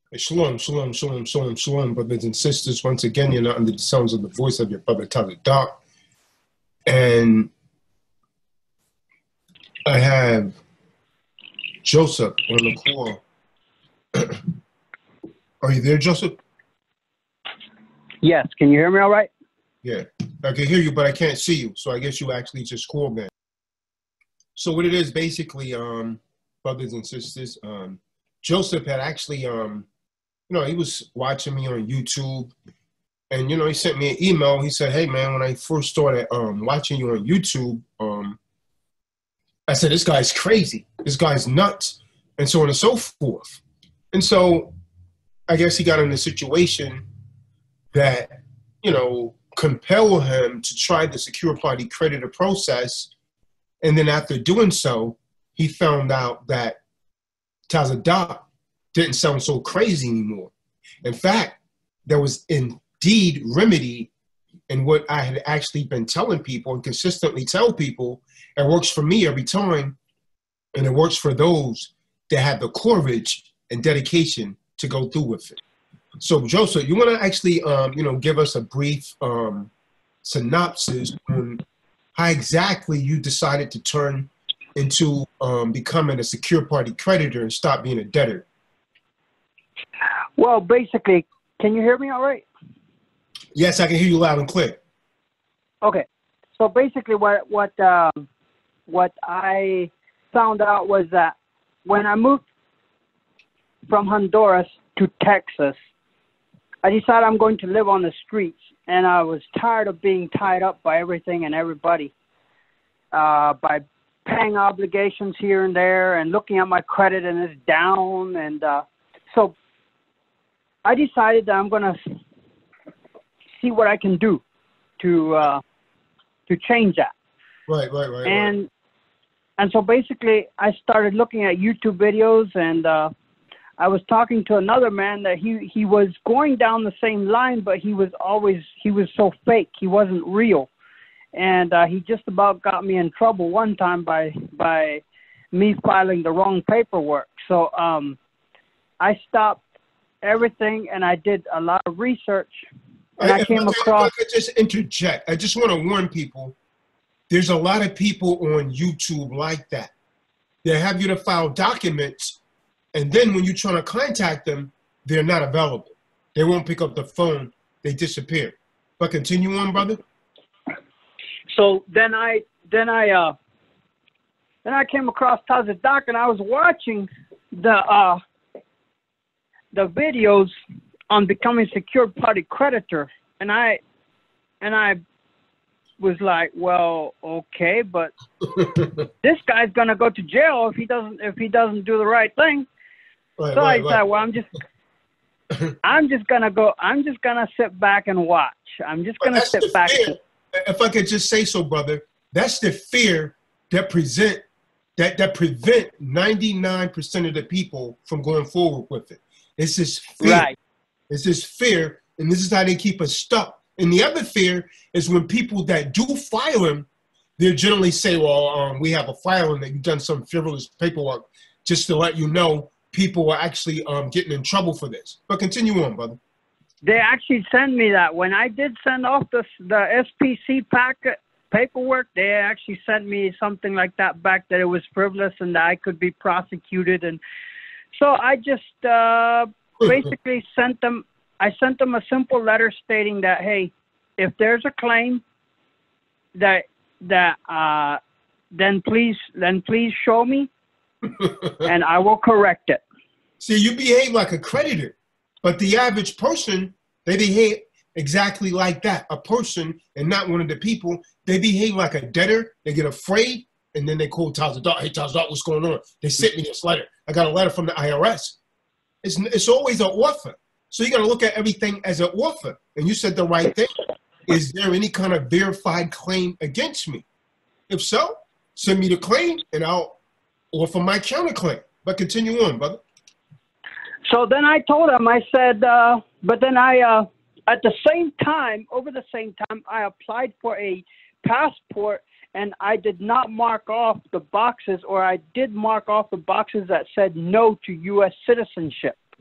Shalom, shalom, shalom, shalom, shalom, brothers and sisters. Once again, you're not under the sounds of the voice of your brother tazadaq. And I have Joseph on the call. Are you there, Joseph? Yes. Can you hear me all right? Yeah, I can hear you, but I can't see you. So I guess you actually just called me. So what it is, basically, brothers and sisters, Joseph had actually, he was watching me on YouTube, and, he sent me an email. He said, hey, man, when I first started watching you on YouTube, I said, this guy's crazy. This guy's nuts, and so on and so forth. And so I guess he got in a situation that, compelled him to try the Secured Party Creditor process. And then after doing so, he found out that tazadaq didn't sound so crazy anymore. In fact, there was indeed remedy in what I had actually been telling people and consistently tell people. It works for me every time, and it works for those that have the courage and dedication to go through with it. So, Joseph, you want to actually, give us a brief synopsis on how exactly you decided to turn into becoming a secured party creditor and stop being a debtor? Well, basically, can you hear me all right? Yes, I can hear you loud and clear. Okay. So basically what I found out was that when I moved from Honduras to Texas, I decided I'm going to live on the streets, and I was tired of being tied up by everything and everybody, by paying obligations here and there and looking at my credit and it's down. And so I decided that I'm going to see what I can do to change that. Right. And so basically I started looking at YouTube videos, and I was talking to another man that he was going down the same line, but he was so fake. He wasn't real. And he just about got me in trouble one time by me filing the wrong paperwork. So I stopped everything, and I did a lot of research. And I came across... If I could just interject, I just want to warn people, there's a lot of people on YouTube like that. They have you to file documents, and then when you're trying to contact them, they're not available. They won't pick up the phone. They disappear. But continue on, brother. So then I came across tazadaq, and I was watching the videos on becoming secured party creditor, and I was like, well, okay, but this guy's gonna go to jail if he doesn't do the right thing. Right, so I said, well, I'm just gonna sit back and watch. I'm just gonna sit back. If I could just say so, brother, that's the fear that prevent 99% of the people from going forward with it. It's this fear. Right. It's this fear, and this is how they keep us stuck. And the other fear is when people that do file them, they generally say, well, we have a filing that you've done some frivolous paperwork, just to let you know people are actually getting in trouble for this. But continue on, brother. They actually send me that. When I did send off the SPC packet paperwork, they actually sent me something like that back, that it was frivolous and that I could be prosecuted. And so I just basically sent them a simple letter stating that, hey, if there's a claim then please show me and I will correct it. See, you behave like a creditor, but the average person, they behave exactly like that. A person, and not one of the people, they behave like a debtor. They get afraid, and then they call tazadaq. Hey, tazadaq, what's going on? They sent me this letter. I got a letter from the IRS. It's always an offer. So you got to look at everything as an offer. And you said the right thing. Is there any kind of verified claim against me? If so, send me the claim, and I'll offer my counterclaim. But continue on, brother. So then I told him, I said, but then at the same time, I applied for a passport, and I did not mark off the boxes, or I did mark off the boxes that said no to U.S. citizenship.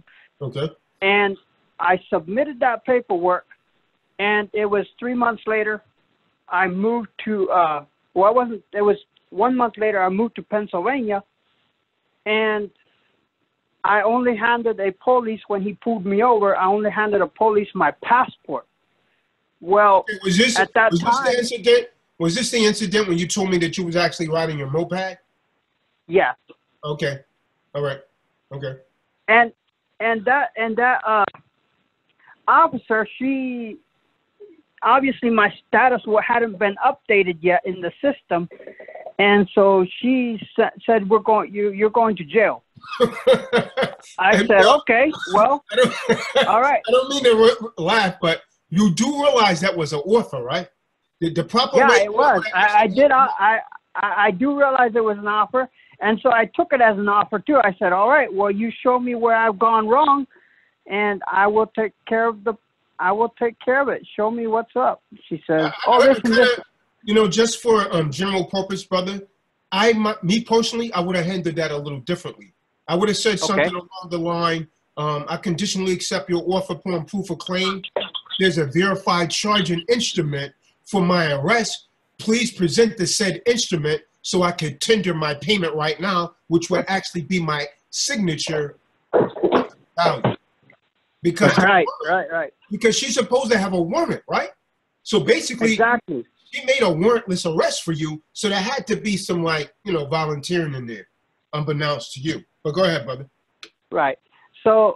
Okay. And I submitted that paperwork, and it was 3 months later, I moved to, it was 1 month later, I moved to Pennsylvania, and I only handed a police, when he pulled me over, I only handed a police my passport. Well, Was this time, the incident? Was this the incident when you told me that you was actually riding your moped? yeah. Okay. All right. Okay. And that officer, she obviously my status hadn't been updated yet in the system, and so she said, you're going to jail. I said, okay, well, all right. I don't mean to laugh, but you do realize that was an offer, right? The proper way. Yeah, it was. I do realize it was an offer, and so I took it as an offer too. I said, all right, well, you show me where I've gone wrong, and I will take care of it. Show me what's up. She says, you know, just for general purpose, brother, me personally, I would have handled that a little differently. I would have said something along the line, I conditionally accept your offer upon proof of claim. There's a verified charging instrument for my arrest. Please present the said instrument so I could tender my payment right now, which would actually be my signature value. Because right. Because she's supposed to have a warrant, right? So basically, exactly. She made a warrantless arrest for you, so there had to be some, like, you know, volunteering in there, unbeknownst to you. But go ahead, brother. Right. So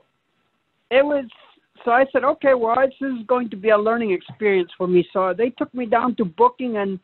I said, okay, well, this is going to be a learning experience for me. So they took me down to booking, and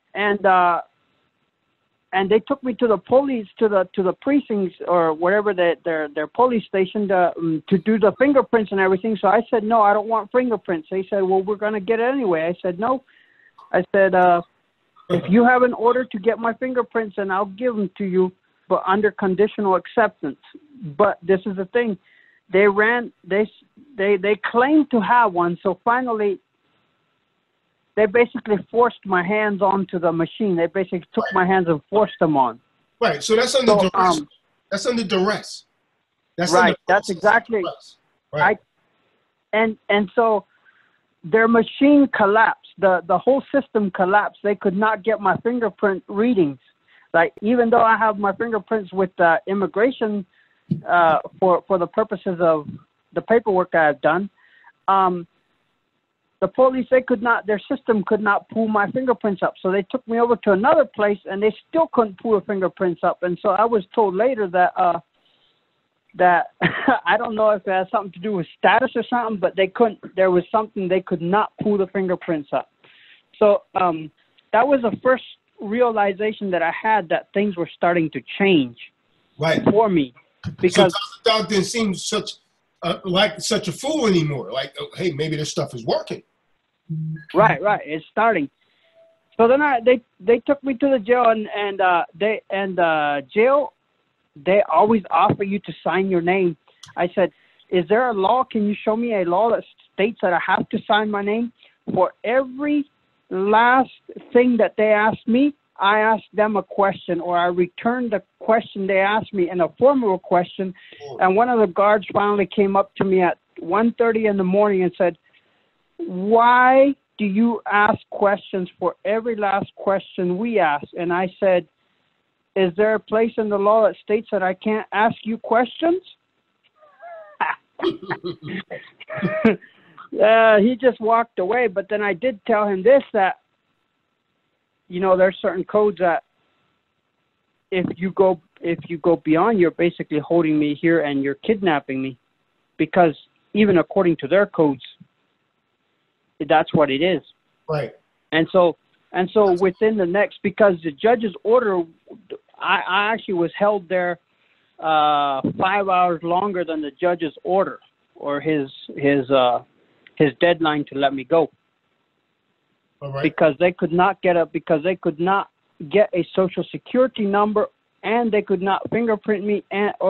they took me to the police, to the precincts or whatever their police station to do the fingerprints and everything. So I said, no, I don't want fingerprints. They said, well, we're going to get it anyway. I said, no. I said, if you have an order to get my fingerprints, and I'll give them to you, but under conditional acceptance. But this is the thing. They claimed to have one. So finally, they basically forced my hands onto the machine. They basically took my hands and forced them on. Right. So that's under duress. That's under duress. Right. That's exactly right. And so their machine collapsed. The whole system collapsed. They could not get my fingerprint readings. Like, even though I have my fingerprints with immigration for the purposes of the paperwork I've done, the police, their system could not pull my fingerprints up. So they took me over to another place, and they still couldn't pull the fingerprints up. And so I was told later that I don't know if it has something to do with status or something, but there was something they could not pull the fingerprints up. So that was the first realization that I had, that things were starting to change for me. Because the dog didn't seem like such a fool anymore. Like, oh, hey, maybe this stuff is working. Right. It's starting. So then they took me to the jail, and jail, they always offer you to sign your name. I said, is there a law? Can you show me a law that states that I have to sign my name? For every last thing that they asked me, I asked them a question, or I returned the question they asked me in a formal question. And one of the guards finally came up to me at 1:30 in the morning and said, why do you ask questions for every last question we ask? And I said, is there a place in the law that states that I can't ask you questions? He just walked away. But then I did tell him this, that, you know, there's certain codes that if you go beyond, you're basically holding me here and you're kidnapping me, because even according to their codes, that's what it is. Right. And so within the next, because the judge's order, I actually was held there 5 hours longer than the judge's order, or his deadline to let me go. All right. Because they could not get a social security number, and they could not fingerprint me,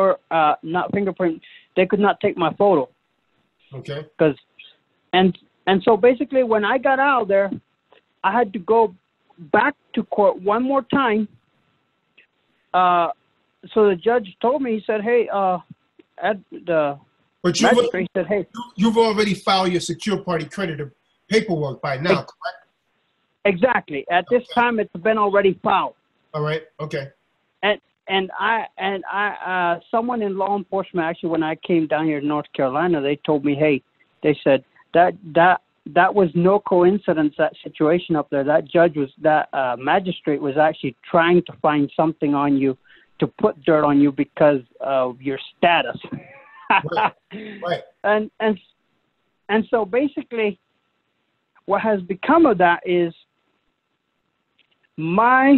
they could not take my photo. Okay. And so basically, when I got out of there, I had to go back to court one more time. So the judge told me, he said, hey, But magistrate said, hey. You've already filed your secured party creditor paperwork by now, correct? Exactly. At this time, it's been already filed. All right. Okay. And someone in law enforcement, actually, when I came down here to North Carolina, they told me, hey, they said that was no coincidence, that situation up there. That magistrate was actually trying to find something on you, to put dirt on you because of your status. Right. And so basically what has become of that is my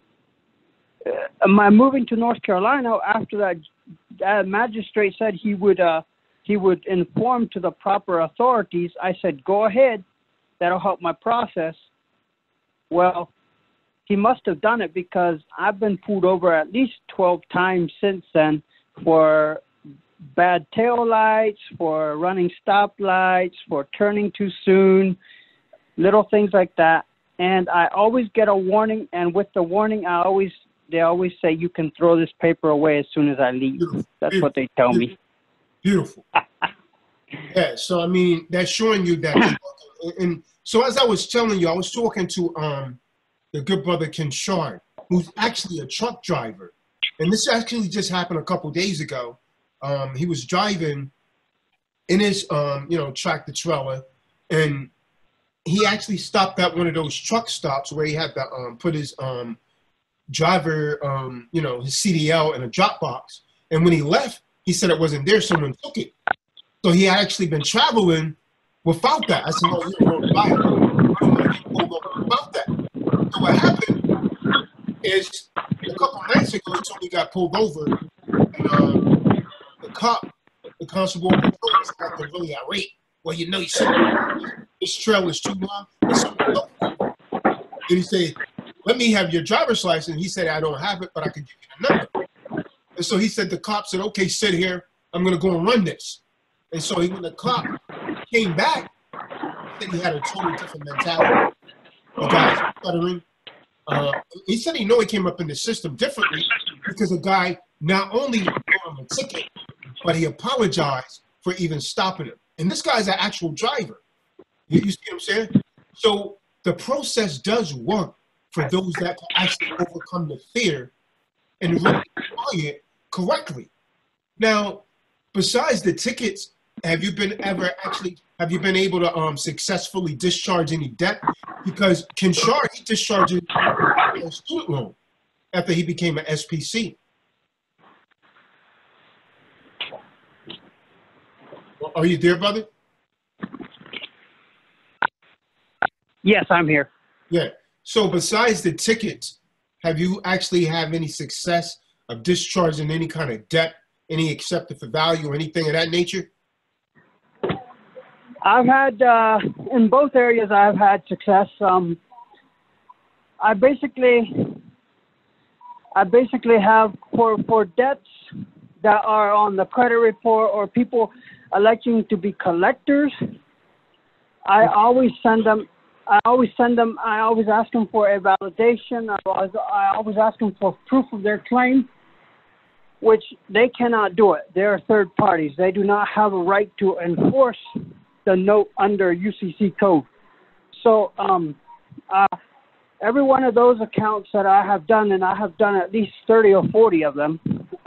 moving to North Carolina. After that magistrate said he would inform to the proper authorities. I said, go ahead, that'll help my process. Well, he must have done it, because I've been pulled over at least 12 times since then for bad tail lights, for running stoplights, for turning too soon, little things like that. And I always get a warning, and with the warning, they always say, you can throw this paper away as soon as I leave. Beautiful. That's what they tell me. Beautiful. Yeah, so I mean, that's showing you that. And so as I was telling you, I was talking to the good brother Ken Shard, who's actually a truck driver. And this actually just happened a couple days ago. He was driving in his, tractor trailer, and he actually stopped at one of those truck stops where he had to put his driver, his CDL in a drop box. And when he left, he said it wasn't there. Someone took it. So he had actually been traveling without that. I said, no, you don't buy it. I don't want to get pulled over without that. So what happened is a couple nights ago, he told me he got pulled over. And the constable of patrol was acting really irate. Well, you shouldn't. This trail is too long. And he said, let me have your driver's license. He said, I don't have it, but I can give you the number. And so he said, the cop said, okay, sit here. I'm going to go and run this. And so when the cop came back, he said he had a totally different mentality. The guy's stuttering. He said he came up in the system differently, because the guy not only gave him a ticket, but he apologized for even stopping him. And this guy's an actual driver. You see what I'm saying? So the process does work for those that can actually overcome the fear and really apply it correctly. Now, besides the tickets, have you been able to successfully discharge any debt? Because Ken Shard, he discharged a student loan after he became an SPC. Are you there, brother? Yes, I'm here. Yeah. So besides the tickets, have you actually had any success of discharging any kind of debt, any accepted for value, or anything of that nature? I've had, in both areas, I've had success. I basically have, for debts that are on the credit report, or people electing to be collectors, I always ask them for a validation. I always ask them for proof of their claim, which they cannot do it. They are third parties. They do not have a right to enforce the note under UCC code. So every one of those accounts that I have done, and I have done at least 30 or 40 of them,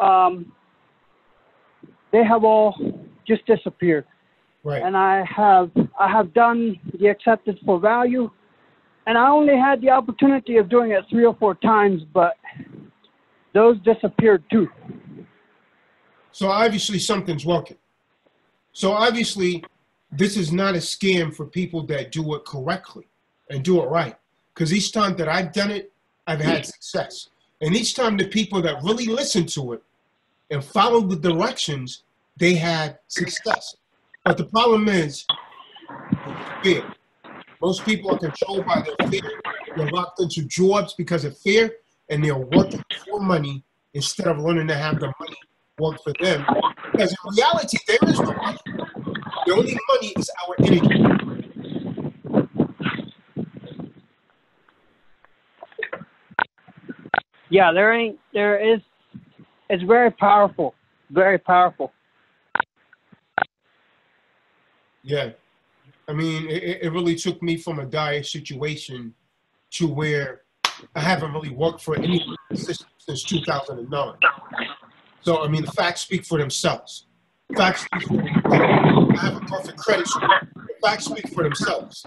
they have all just disappeared. Right. And I have done the acceptance for value, and I only had the opportunity of doing it 3 or 4 times, but those disappeared too. So obviously something's working. So obviously this is not a scam for people that do it correctly and do it right. Because each time that I've done it, I've had success. And each time the people that really listen to it and follow the directions, they had success. But the problem is fear. Most people are controlled by their fear. They're locked into jobs because of fear, and they're working for money instead of learning to have the money work for them. Because in reality, there is no money. The only money is our energy. Yeah, it's very powerful, very powerful. Yeah. I mean, it really took me from a dire situation to where I haven't really worked for any system since 2009. So, I mean, the facts speak for themselves. Facts speak for themselves. I have a perfect credit score. The facts speak for themselves.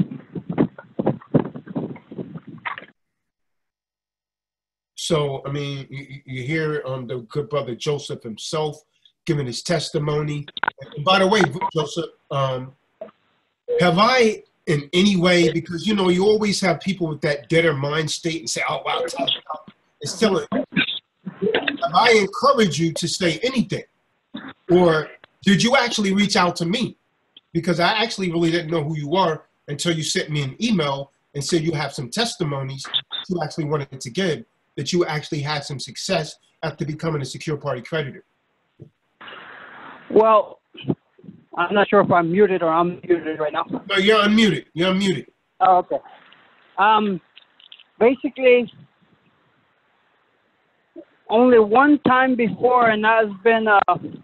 So, I mean, you hear the good brother Joseph himself giving his testimony. And by the way, Joseph, have I in any way, because, you know, you always have people with that debtor mind state and say, oh, wow, it's telling. Have I encouraged you to say anything? Or did you actually reach out to me? Because I actually really didn't know who you were until you sent me an email and said you have some testimonies you actually wanted to give, that you actually had some success after becoming a secured party creditor. Well, I'm not sure if I'm muted or unmuted right now. No, you're unmuted. You're unmuted. Oh, okay. Basically, only one time before, and that's been, I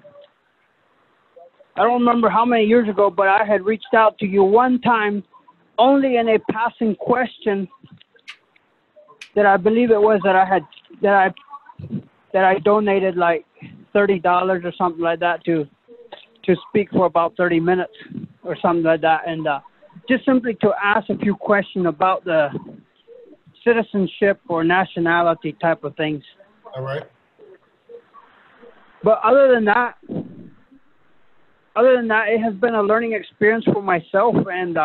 don't remember how many years ago, but I had reached out to you one time, only in a passing question, that I believe it was that I donated like $30 or something like that to speak for about 30 minutes or something like that, and just simply to ask a few questions about the citizenship or nationality type of things. All right. But other than that, it has been a learning experience for myself. And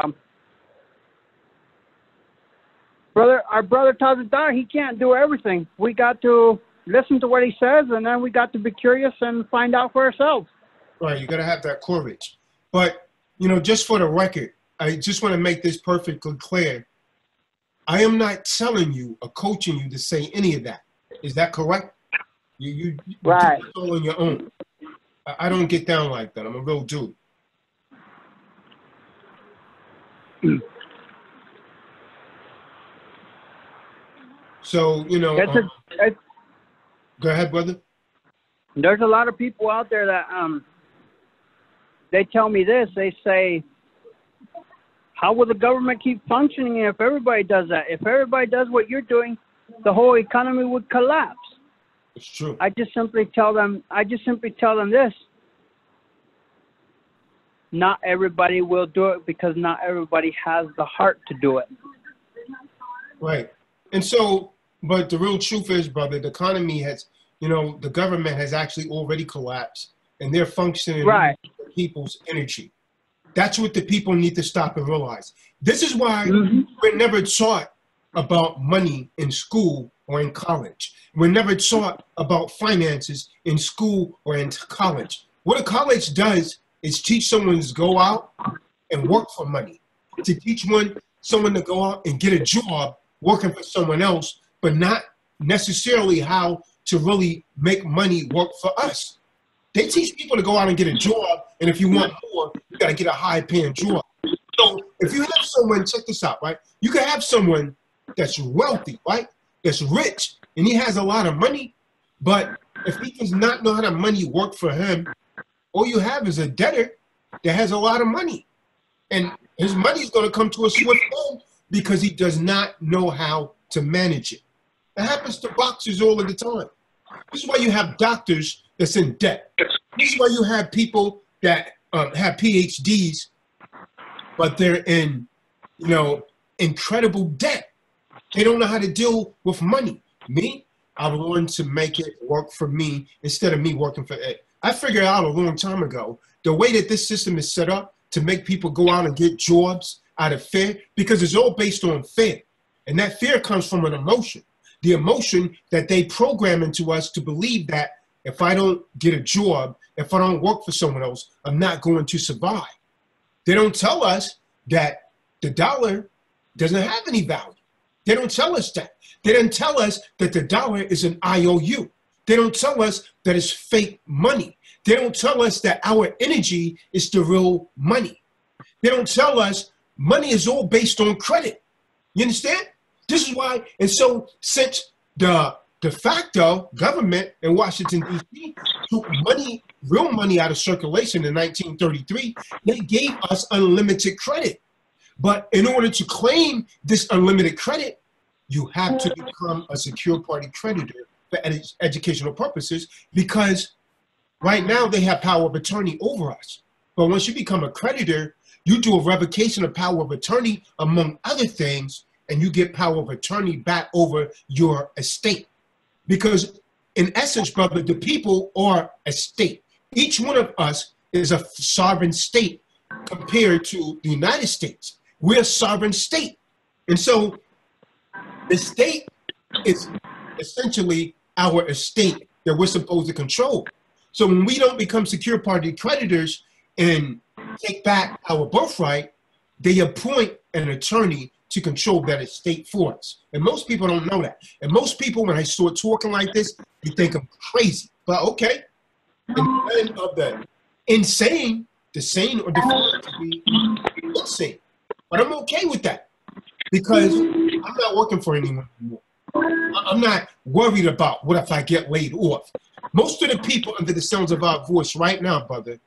our brother tazadaq, he can't do everything. We got to listen to what he says, and then we got to be curious and find out for ourselves. Right, you got to have that courage. But, you know, just for the record, I just want to make this perfectly clear. I am not telling you or coaching you to say any of that. Is that correct? You right. do it all on your own. I don't get down like that. I'm a real dude. So, you know, go ahead, brother. There's a lot of people out there that they tell me this. They say, how will the government keep functioning if everybody does that? If everybody does what you're doing, the whole economy would collapse. It's true. I just simply tell them this. Not everybody will do it, because not everybody has the heart to do it. Right. And so, but the real truth is, brother, the economy has, you know, the government has actually already collapsed, and they're functioning right. with people's energy. That's what the people need to stop and realize. This is why we're never taught about money in school or in college. We're never taught about finances in school or in college. What a college does is teach someone to go out and work for money, to teach someone to go out and get a job working for someone else, but not necessarily how to really make money work for us. They teach people to go out and get a job, and if you want more, you got to get a high-paying job. So if you have someone, check this out, right? You can have someone that's wealthy, right? That's rich, and he has a lot of money, but if he does not know how to money work for him, all you have is a debtor that has a lot of money. And his money is going to come to a swift end because he does not know how to manage it. It happens to boxers all of the time. This is why you have doctors that's in debt. This is why you have people that have PhDs, but they're in, you know, incredible debt. They don't know how to deal with money. Me, I've learned to make it work for me instead of me working for it. I figured out a long time ago, the way that this system is set up to make people go out and get jobs out of fear, because it's all based on fear. And that fear comes from an emotion. The emotion that they program into us to believe that if I don't get a job, if I don't work for someone else, I'm not going to survive. They don't tell us that the dollar doesn't have any value. They don't tell us that. They don't tell us that the dollar is an IOU. They don't tell us that it's fake money. They don't tell us that our energy is the real money. They don't tell us money is all based on credit. You understand? This is why, and so since the de facto government in Washington, D.C. took money, real money out of circulation in 1933, they gave us unlimited credit. But in order to claim this unlimited credit, you have to become a secured party creditor for educational purposes, because right now they have power of attorney over us. But once you become a creditor, you do a revocation of power of attorney, among other things, and you get power of attorney back over your estate. Because in essence, brother, the people are a state. Each one of us is a sovereign state compared to the United States. We're a sovereign state. And so the state is essentially our estate that we're supposed to control. So when we don't become secured party creditors and take back our birthright, they appoint an attorney to control that estate for us. And most people don't know that. And most people, when I start talking like this, they think I'm crazy. But okay, in the end of the insane, the sane are defined to be insane. But I'm okay with that, because I'm not working for anyone anymore. I'm not worried about what if I get laid off. Most of the people under the sounds of our voice right now, brother,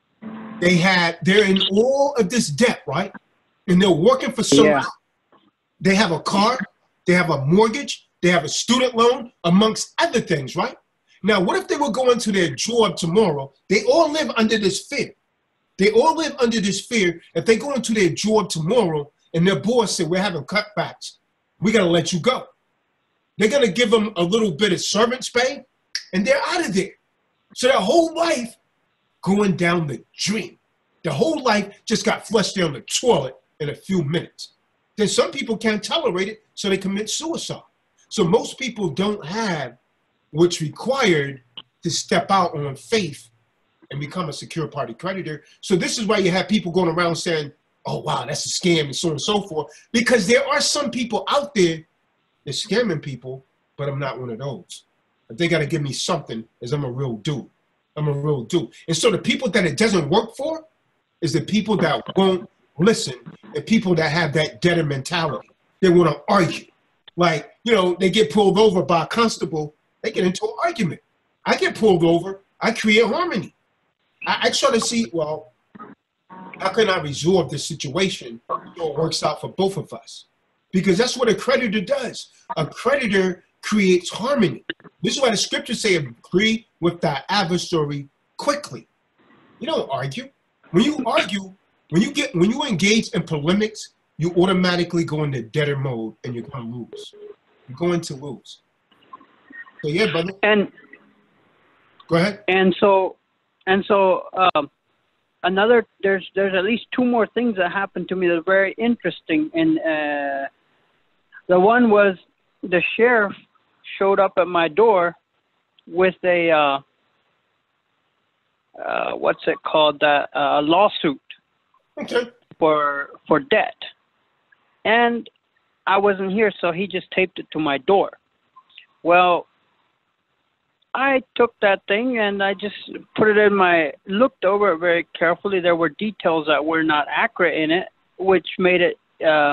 they're in all of this debt, right? And they're working for someone else. They have a car, they have a mortgage, they have a student loan, amongst other things, right? Now, what if they were going to their job tomorrow? They all live under this fear. They all live under this fear. If they go into their job tomorrow and their boss said, we're having cutbacks, we got to let you go. They're going to give them a little bit of servant's pay, and they're out of there. So their whole life going down the drain. Their whole life just got flushed down the toilet in a few minutes. Then some people can't tolerate it, so they commit suicide. So most people don't have what's required to step out on faith and become a secure party creditor. So this is why you have people going around saying, oh, wow, that's a scam, and so on and so forth. Because there are some people out there that scamming people, but I'm not one of those. If they got to give me something, is I'm a real dude. I'm a real dude. And so the people that it doesn't work for is the people that won't listen, the people that have that debtor mentality. They want to argue. Like, you know, they get pulled over by a constable, they get into an argument. I get pulled over, I create harmony. I try to see, well, how can I resolve this situation so it works out for both of us? Because that's what a creditor does. A creditor creates harmony. This is why the scriptures say, agree with thy adversary quickly. You don't argue. When you argue, when you engage in polemics, you automatically go into debtor mode and you're going to lose. You're going to lose. So yeah, brother. And go ahead. And so there's at least two more things that happened to me that are very interesting. And the one was the sheriff showed up at my door with a what's it called, a lawsuit. Okay. For debt. And I wasn't here, so he just taped it to my door. Well, I took that thing and I just put it in looked over it very carefully. There were details that were not accurate in it, which made it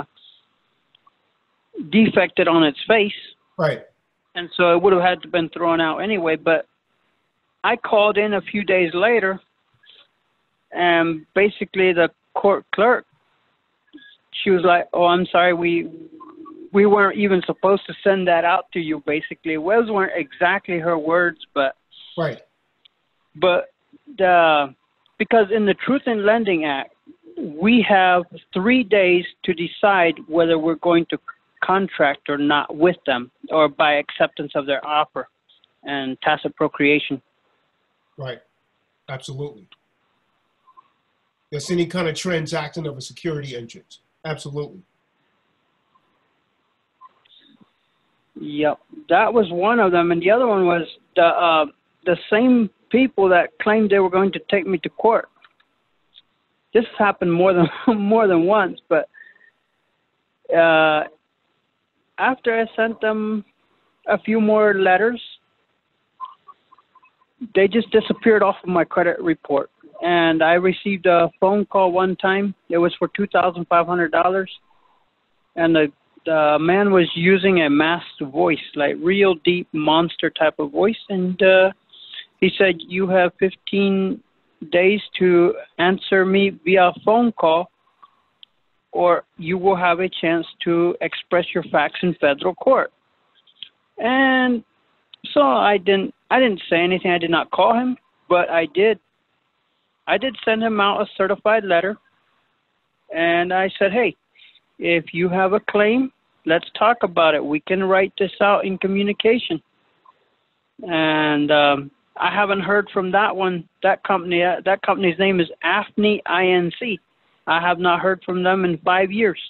defected on its face. Right. And so it would have had to been thrown out anyway. But I called in a few days later, and basically the court clerk, she was like, oh, I'm sorry, we weren't even supposed to send that out to you, basically. Those weren't exactly her words, but right. But because in the Truth in Lending Act, we have 3 days to decide whether we're going to contract or not with them, or by acceptance of their offer and tacit procreation. Right. Absolutely. That's any kind of transaction of a security interest. Absolutely. Yep, that was one of them, and the other one was the same people that claimed they were going to take me to court. This happened more than once, but after I sent them a few more letters, they just disappeared off of my credit report. And I received a phone call one time. It was for $2,500, and the man was using a masked voice, like real deep monster type of voice, and He said, you have 15 days to answer me via phone call, or you will have a chance to express your facts in federal court. And so I didn't say anything. I did not call him, but I did send him out a certified letter. And I said, hey, if you have a claim, let's talk about it. We can write this out in communication. And I haven't heard from that one, that company. That company's name is AFNI Inc. I have not heard from them in 5 years.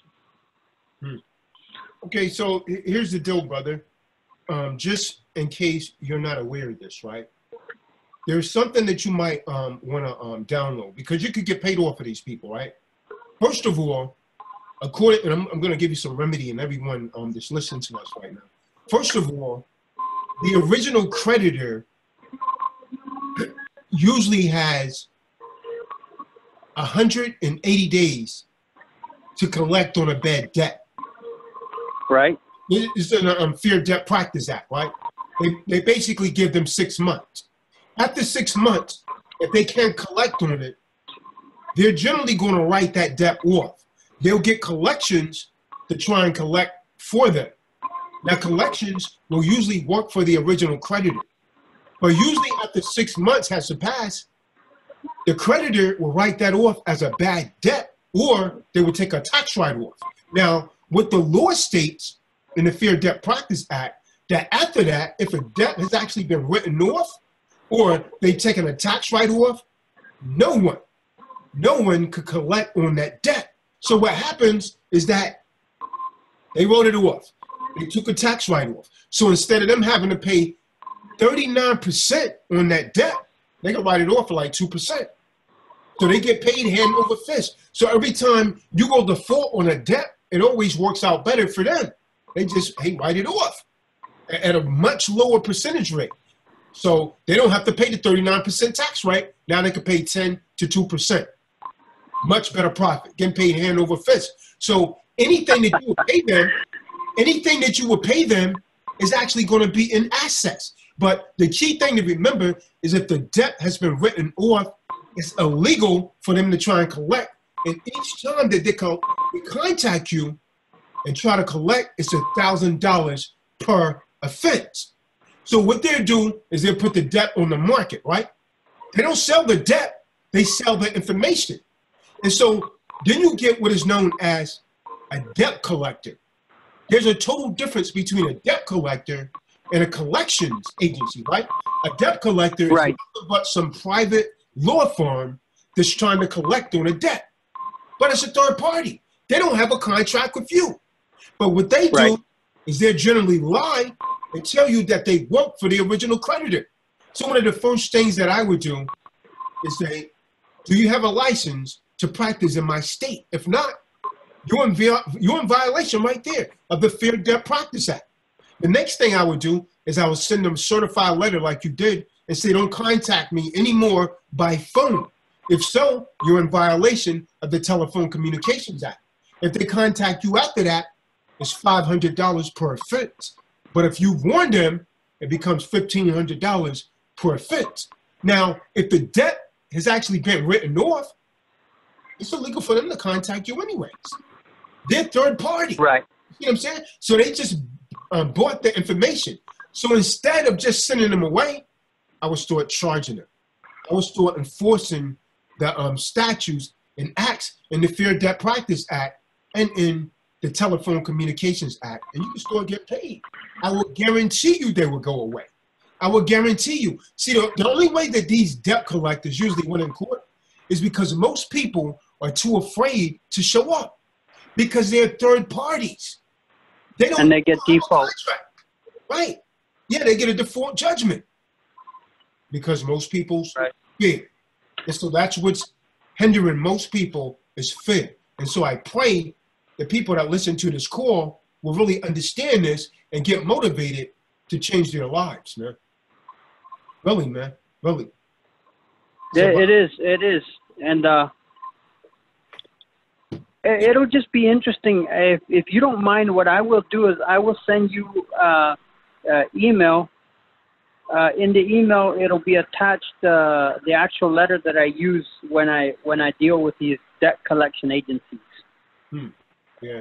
Okay, so here's the deal, brother. Just in case you're not aware of this, right? There's something that you might want to download, because you could get paid off of these people, right? First of all, according, and I'm going to give you some remedy and everyone that's listening to us right now. First of all, the original creditor usually has 180 days to collect on a bad debt. Right. It's in the Fair Debt Practice Act, right? They basically give them 6 months. After 6 months, if they can't collect on it, they're generally going to write that debt off. They'll get collections to try and collect for them. Now, collections will usually work for the original creditor. But usually after 6 months has passed, the creditor will write that off as a bad debt, or they will take a tax write-off. Now, what the law states in the Fair Debt Practice Act, that after that, if a debt has actually been written off, or they've taken a tax write-off, no one could collect on that debt. So what happens is that they wrote it off. They took a tax write-off. So instead of them having to pay 39% on that debt, they can write it off for like 2%. So they get paid hand over fist. So every time you go default on a debt, it always works out better for them. They just, hey, write it off at a much lower percentage rate. So they don't have to pay the 39% tax rate. Now they can pay 10 to 2%. Much better profit, getting paid hand over fist. So anything that you would pay them, is actually going to be in assets. But the key thing to remember is if the debt has been written off, it's illegal for them to try and collect. And each time that they contact you and try to collect, it's $1,000 per offense. So what they'll do is they'll put the debt on the market, right? They don't sell the debt, they sell the information. And so then you get what is known as a debt collector. There's a total difference between a debt collector and a collections agency, right? A debt collector is nothing but some private law firm that's trying to collect on a debt. But it's a third party. They don't have a contract with you. But what they do is they generally lie and tell you that they work for the original creditor. So one of the first things that I would do is say, do you have a license to practice in my state? If not, you're in violation right there of the Fair Debt Practice Act. The next thing I would do is I would send them a certified letter like you did and say, don't contact me anymore by phone. If so, you're in violation of the Telephone Communications Act. If they contact you after that, it's $500 per offense. But if you warn them, it becomes $1,500 per offense. Now, if the debt has actually been written off, it's illegal for them to contact you anyways. They're third party. Right. You know what I'm saying? So they just bought the information. So instead of just sending them away, I would start charging them. I would start enforcing the statutes and acts in the Fair Debt Practice Act and in the Telephone Communications Act, and you can start getting paid. I will guarantee you they will go away. I will guarantee you. See, the only way that these debt collectors usually win in court is because most people are too afraid to show up because they're third parties. They don't. And they get default. Right. Yeah, they get a default judgment because most people's fear. And so that's what's hindering most people is fear. And so I pray the people that listen to this call will really understand this and get motivated to change their lives, man. Really, man. Really. So, it is. And it'll just be interesting. If you don't mind, what I will do is I will send you email In the email, it'll be attached the actual letter that I use when I deal with these debt collection agencies. Yeah.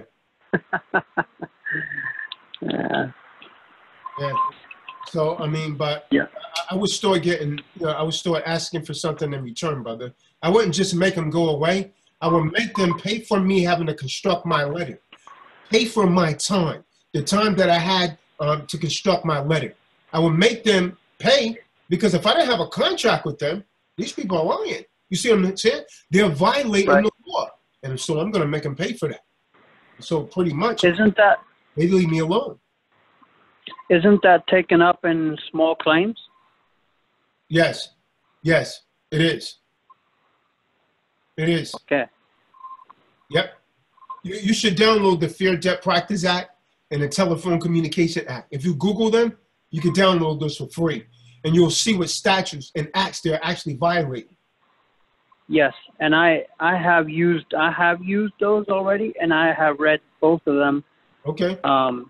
Yeah. Yeah. So I mean, but Yeah. I would start getting, I would start asking for something in return, brother. I wouldn't just make them go away. I would make them pay for me having to construct my letter, pay for my time, the time that I had to construct my letter. I would make them pay, because if I didn't have a contract with them, these people are lying. You see what I'm saying? They're violating the law, and so I'm going to make them pay for that. So pretty much, they leave me alone. Isn't that taken up in small claims? Yes, yes, it is. It is. Okay. Yep. You should download the Fair Debt Practice Act and the Telephone Communication Act. If you Google them, you can download those for free, and you'll see what statutes and acts they're actually violating. Yes, and I have used those already, and I have read both of them. Okay.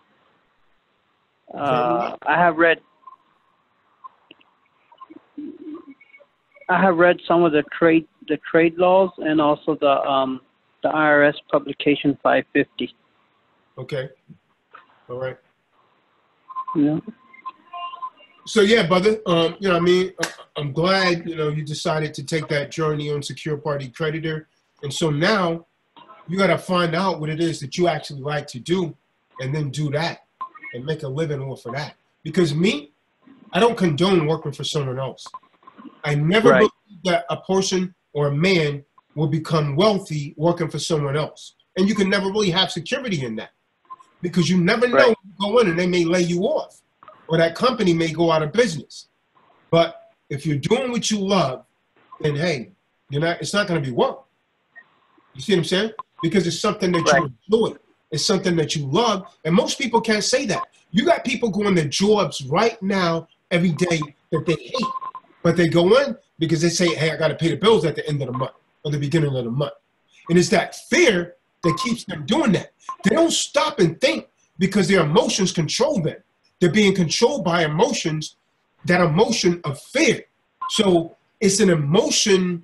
I have read some of the trade laws, and also the IRS publication 550. Okay. All right. Yeah. So yeah, brother, you know what I mean? I'm glad, you decided to take that journey on Secured Party Creditor. And so now you got to find out what it is that you actually like to do, and then do that and make a living off of that. Because me, I don't condone working for someone else. I never believe that a person or a man will become wealthy working for someone else. And you can never really have security in that, because you never know when you go in and they may lay you off, or that company may go out of business. But if you're doing what you love, then hey, it's not going to be work. You see what I'm saying? Because it's something that you enjoy. It's something that you love. And most people can't say that. You got people going to jobs right now every day that they hate, but they go in because they say, hey, I got to pay the bills at the end of the month or the beginning of the month. And it's that fear that keeps them doing that. They don't stop and think, because their emotions control them. They're being controlled by emotions, that emotion of fear. So it's an emotion,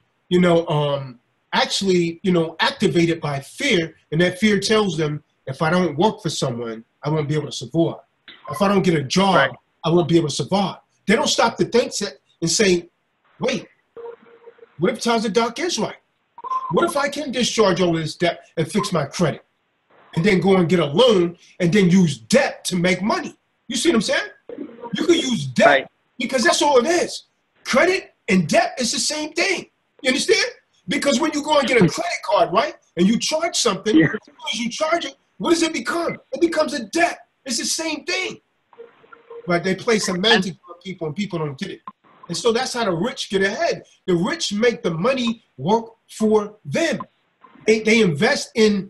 actually, activated by fear. And that fear tells them, if I don't work for someone, I won't be able to survive. If I don't get a job, I won't be able to survive. They don't stop to think and say, wait, what if tazadaq is right? What if I can discharge all of this debt and fix my credit, and then go and get a loan and then use debt to make money? You see what I'm saying? You can use debt because that's all it is. Credit and debt is the same thing. You understand? Because when you go and get a credit card, and you charge something, as soon as you charge it, what does it become? It becomes a debt. It's the same thing. But they play some magic on people, and people don't get it. And so that's how the rich get ahead. The rich make the money work for them. They invest in,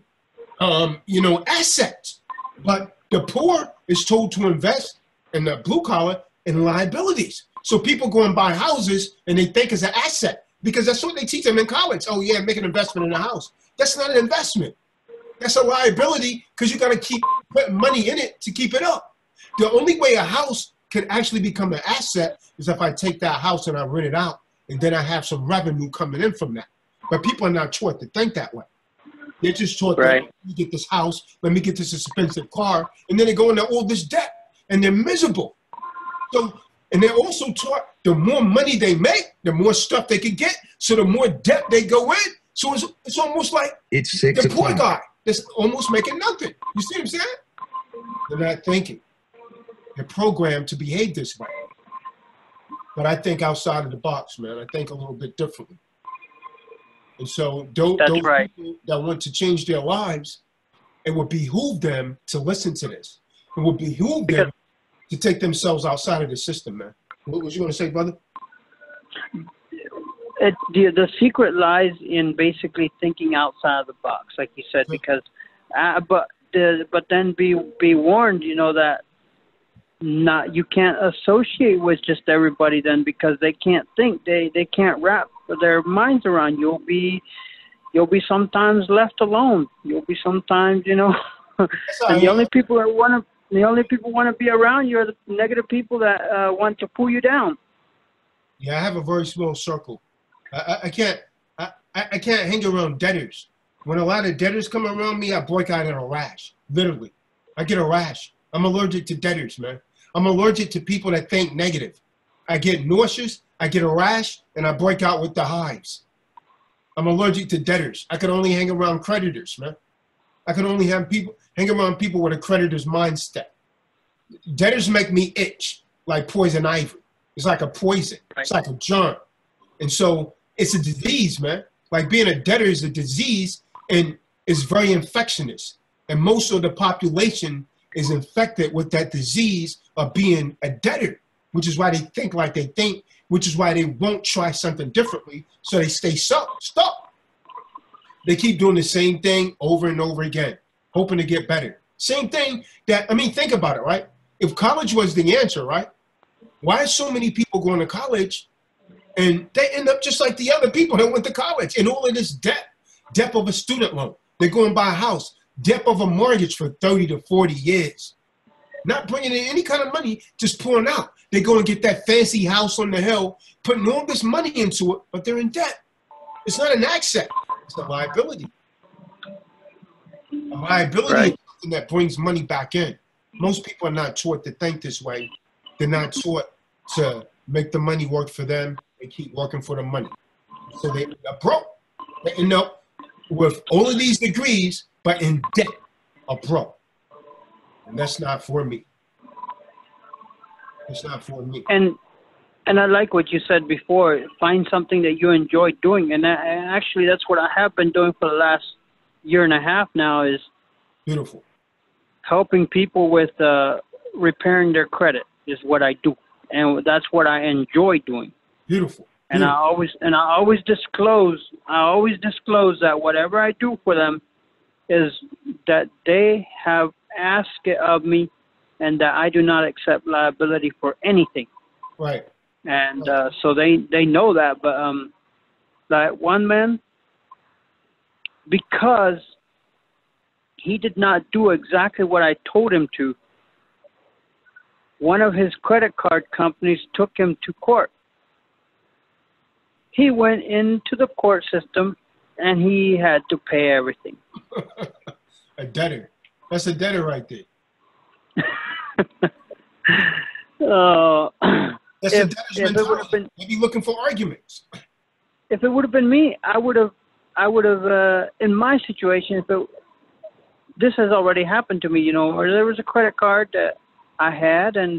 assets. But the poor is told to invest in the blue collar in liabilities. So people go and buy houses, and they think it's an asset, because that's what they teach them in college. Oh yeah, make an investment in a house. That's not an investment. That's a liability, because you got to keep putting money in it to keep it up. The only way a house can actually become an asset is if I take that house and I rent it out, and then I have some revenue coming in from that. But people are not taught to think that way. They're just taught that, let me get this house, let me get this expensive car, and then they go into all this debt, and they're miserable. So, and they're also taught the more money they make, the more stuff they can get, so the more debt they go in. So it's almost like the poor guy that's almost making nothing. You see what I'm saying? They're not thinking. They're programmed to behave this way. But I think outside of the box, man. I think a little bit differently. And so those people that want to change their lives, it would behoove them to listen to this. It would behoove them to take themselves outside of the system, man. What was you going to say, brother? The secret lies in basically thinking outside of the box, like you said, because, but then be warned, that you can't associate with just everybody then, because they can't think, they can't wrap their minds around. You'll be sometimes left alone. You'll be sometimes, and the only people that The only people want to be around you are the negative people that want to pull you down. Yeah, I have a very small circle. I can't hang around debtors. When a lot of debtors come around me, I break out in a rash. Literally, I get a rash. I'm allergic to debtors, man. I'm allergic to people that think negative. I get nauseous, I get a rash, and I break out with the hives. I'm allergic to debtors. I can only hang around creditors, man. I can only hang around people with a creditor's mindset. Debtors make me itch like poison ivy. It's like a poison. It's like a germ. And so it's a disease, man. Like being a debtor is a disease and it's very infectious. And most of the population is infected with that disease of being a debtor, which is why they think like they think, which is why they won't try something differently. So they stay stuck. They keep doing the same thing over and over again, hoping to get better. Same thing that, I mean, think about it, right? If college was the answer, right? Why are so many people going to college and they end up just like the other people that went to college and all of this debt of a student loan. They're going to buy a house, debt of a mortgage for 30 to 40 years. Not bringing in any kind of money, just pouring out. They go and get that fancy house on the hill, putting all this money into it, but they're in debt. It's not an asset, it's a liability. A liability is something that brings money back in. Most people are not taught to think this way. They're not taught to make the money work for them. They keep working for the money. So they are broke. They end up with all of these degrees, but in debt, are broke. And that's not for me. It's not for me. And I like what you said before. Find something that you enjoy doing. And actually, that's what I have been doing for the last year and a half now is beautiful. Helping people with repairing their credit is what I do. And that's what I enjoy doing. Beautiful. And I always disclose that whatever I do for them is that they have asked it of me and that I do not accept liability for anything. Right. And so they know that. But that one man, because he did not do exactly what I told him to, one of his credit card companies took him to court. He went into the court system and he had to pay everything. A debtor. That's a debtor right there. That's a debtor's mentality. They'd be looking for arguments. If it would have been me, I would have in my situation, this has already happened to me, you know, where there was a credit card that I had and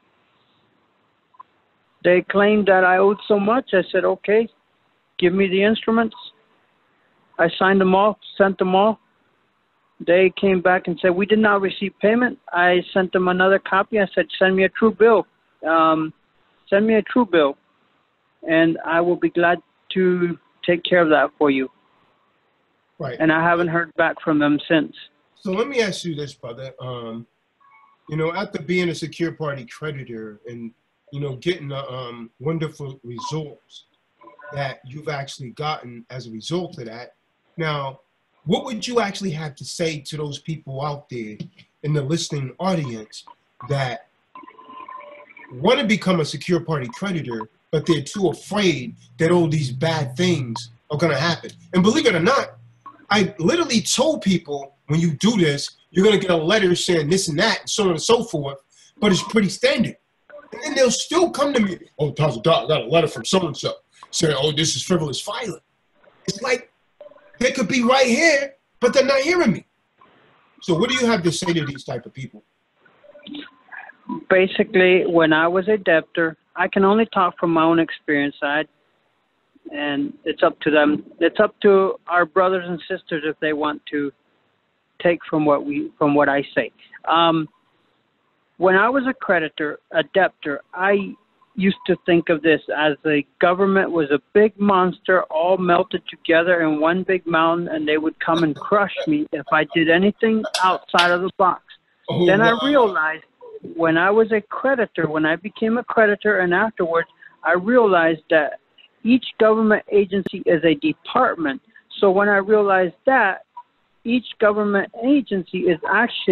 they claimed that I owed so much. I said, okay, give me the instruments. I signed them off, sent them off. They came back and said, we did not receive payment. I sent them another copy. I said, send me a true bill. Send me a true bill, and I will be glad to take care of that for you. Right. And I haven't heard back from them since. So let me ask you this, brother. You know, after being a secured party creditor and, you know, getting the wonderful results that you've actually gotten as a result of that, now, what would you actually have to say to those people out there in the listening audience that want to become a secure party creditor, but they're too afraid that all these bad things are going to happen? And believe it or not, I literally told people when you do this, you're going to get a letter saying this and that and so on and so forth, but it's pretty standard. And then they'll still come to me, oh, tazadaq, I got a letter from so-and-so saying, oh, this is frivolous filing. It's like, they could be right here, but they're not hearing me. So what do you have to say to these type of people? Basically, when I was a debtor, I can only talk from my own experience. And it's up to them. It's up to our brothers and sisters if they want to take from what I say. When I was a creditor, a debtor, I used to think of this as the government was a big monster all melted together in one big mountain, and they would come and crush me if I did anything outside of the box. Oh, then wow. I realized when I was a creditor, when I became a creditor and afterwards, I realized that each government agency is a department. So when I realized that each government agency is actually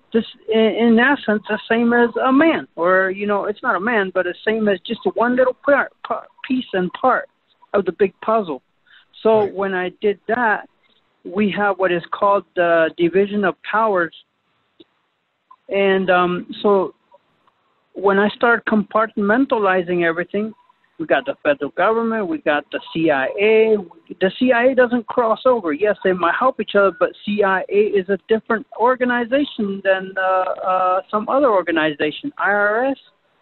this, in essence, the same as a man, or, you know, it's not a man, but the same as just one little piece and part of the big puzzle. So Right. when I did that, we have what is called the division of powers. And so when I started compartmentalizing everything, we got the federal government, we got the CIA. The CIA doesn't cross over. Yes, they might help each other, but CIA is a different organization than some other organization. IRS,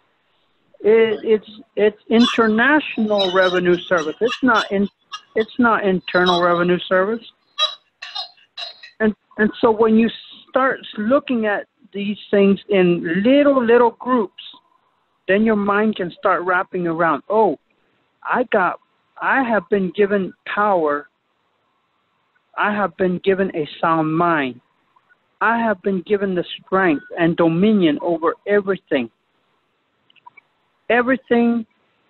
it's International Revenue Service. It's not Internal Revenue Service. And so when you start looking at these things in little groups, then your mind can start wrapping around, oh, I have been given power. I have been given a sound mind. I have been given the strength and dominion over everything. Everything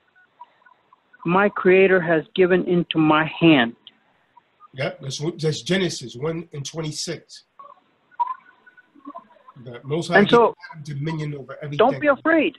my Creator has given into my hand. Yep, that's Genesis 1:26. That Most High And so, have dominion over everything. don't be afraid.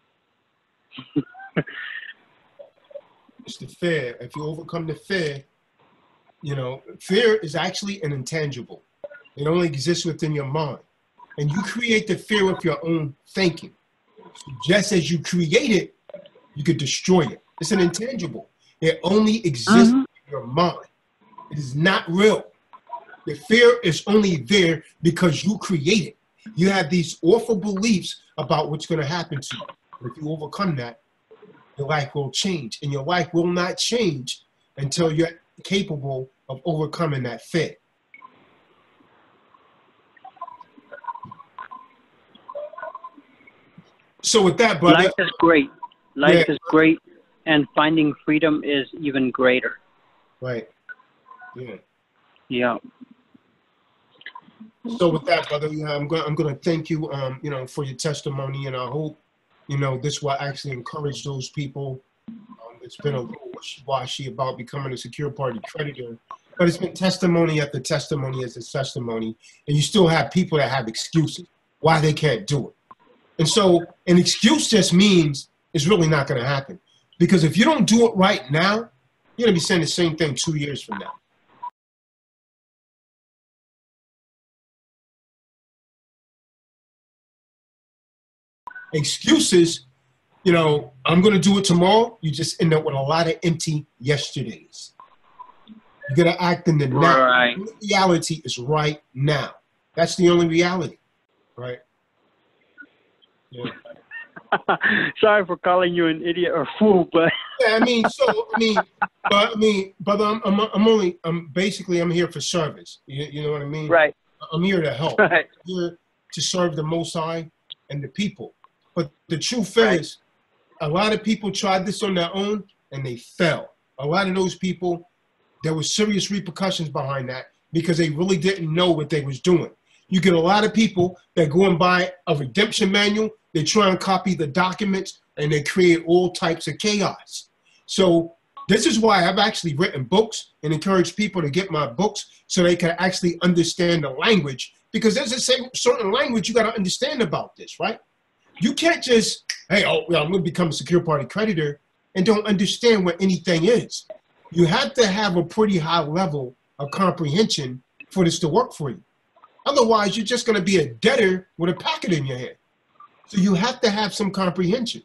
It's the fear. If you overcome the fear, you know, fear is actually an intangible. It only exists within your mind. And you create the fear with your own thinking. So just as you create it, you could destroy it. It's an intangible. It only exists in your mind. It is not real. The fear is only there because you create it. You have these awful beliefs about what's going to happen to you. But if you overcome that, your life will change. And your life will not change until you're capable of overcoming that fear. So with that, brother. Life is great. Life is great, and finding freedom is even greater. Right. Yeah. Yeah. So with that, brother, I'm going to thank you, you know, for your testimony, and I hope, you know, this will actually encourage those people. It's been a little wishy-washy about becoming a secured party creditor, but it's been testimony after testimony as a testimony, and you still have people that have excuses why they can't do it. And so an excuse just means it's really not going to happen, because if you don't do it right now, you're going to be saying the same thing 2 years from now. Excuses, you know, I'm going to do it tomorrow. You just end up with a lot of empty yesterdays. You got to act in the now. Right. The reality is right now. That's the only reality, right? Yeah. Sorry for calling you an idiot or fool, but Yeah, I'm basically here for service. You know what I mean? right. I'm here to help. Right. I'm here to serve the Most High and the people. But the truth is, a lot of people tried this on their own and they fell. A lot of those people, there were serious repercussions behind that because they really didn't know what they was doing. You get a lot of people that go and buy a redemption manual, they try and copy the documents, and they create all types of chaos. So this is why I've actually written books and encouraged people to get my books so they can actually understand the language, because there's a certain language you got to understand about this, right? You can't just, hey, I'm going to become a secured party creditor and don't understand what anything is. You have to have a pretty high level of comprehension for this to work for you. Otherwise, you're just going to be a debtor with a packet in your hand. So you have to have some comprehension.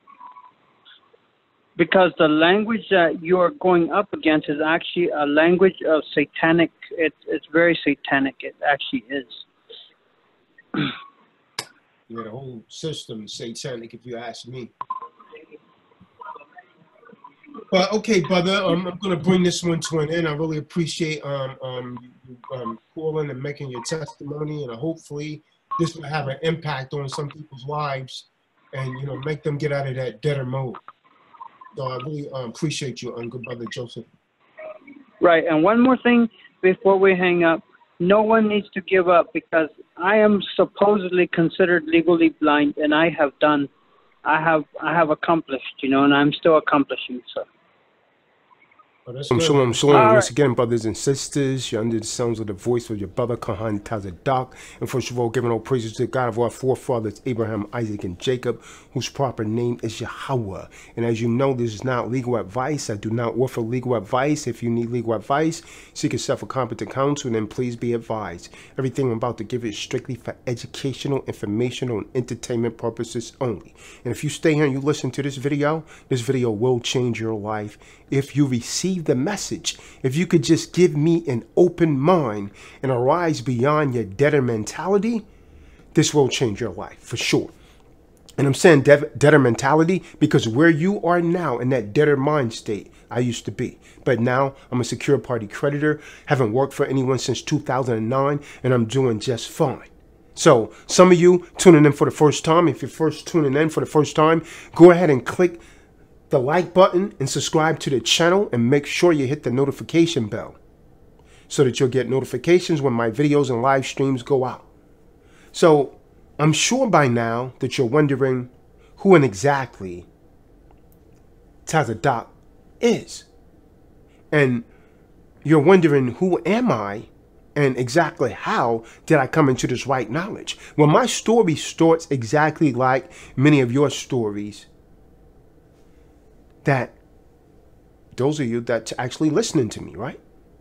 Because the language that you're going up against is actually a language of satanic. It's very satanic. It actually is. Yeah, the whole system is satanic, if you ask me. But okay, brother, I'm going to bring this one to an end. I really appreciate you calling and making your testimony, and hopefully this will have an impact on some people's lives, and you know, make them get out of that debtor mode. So I really appreciate you, good brother Joseph. Right, and one more thing before we hang up. No one needs to give up, because I am supposedly considered legally blind, and I have accomplished, you know, and I'm still accomplishing. So Oh, that's good, All man. right. Once again, brothers and sisters, you're under the sounds of the voice of your brother, KAHANTAZADAQ. And first of all, giving all praises to God of our forefathers, Abraham, Isaac, and Jacob, whose proper name is Yahweh. And as you know, this is not legal advice. I do not offer legal advice. If you need legal advice, seek yourself a competent counsel, and then please be advised. Everything I'm about to give is strictly for educational, informational, and entertainment purposes only. And if you stay here and you listen to this video will change your life if you receive the message. If you could just give me an open mind and arise beyond your debtor mentality, this will change your life for sure. And I'm saying debtor mentality because where you are now in that debtor mind state, I used to be. But now I'm a secured party creditor, haven't worked for anyone since 2009, and I'm doing just fine. So some of you tuning in for the first time, if you're first tuning in for the first time, go ahead and click the like button and subscribe to the channel, and make sure you hit the notification bell so that you'll get notifications when my videos and live streams go out. So I'm sure by now that you're wondering who and exactly tazadaq is. And you're wondering, who am I and exactly how did I come into this right knowledge? Well, my story starts exactly like many of your stories that those of you that's actually listening to me, right?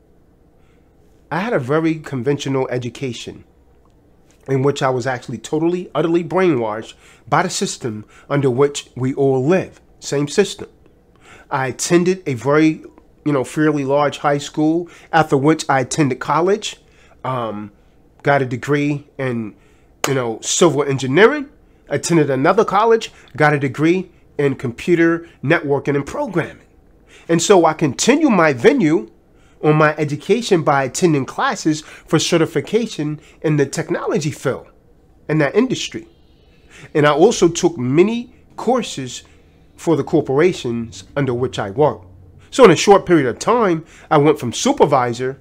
I had a very conventional education in which I was actually totally, utterly brainwashed by the system under which we all live. Same system. I attended a very, fairly large high school, after which I attended college, got a degree in, civil engineering, attended another college, got a degree in computer networking and programming. And so I continue my venue on my education by attending classes for certification in the technology field, in that industry. And I also took many courses for the corporations under which I work. So in a short period of time, I went from supervisor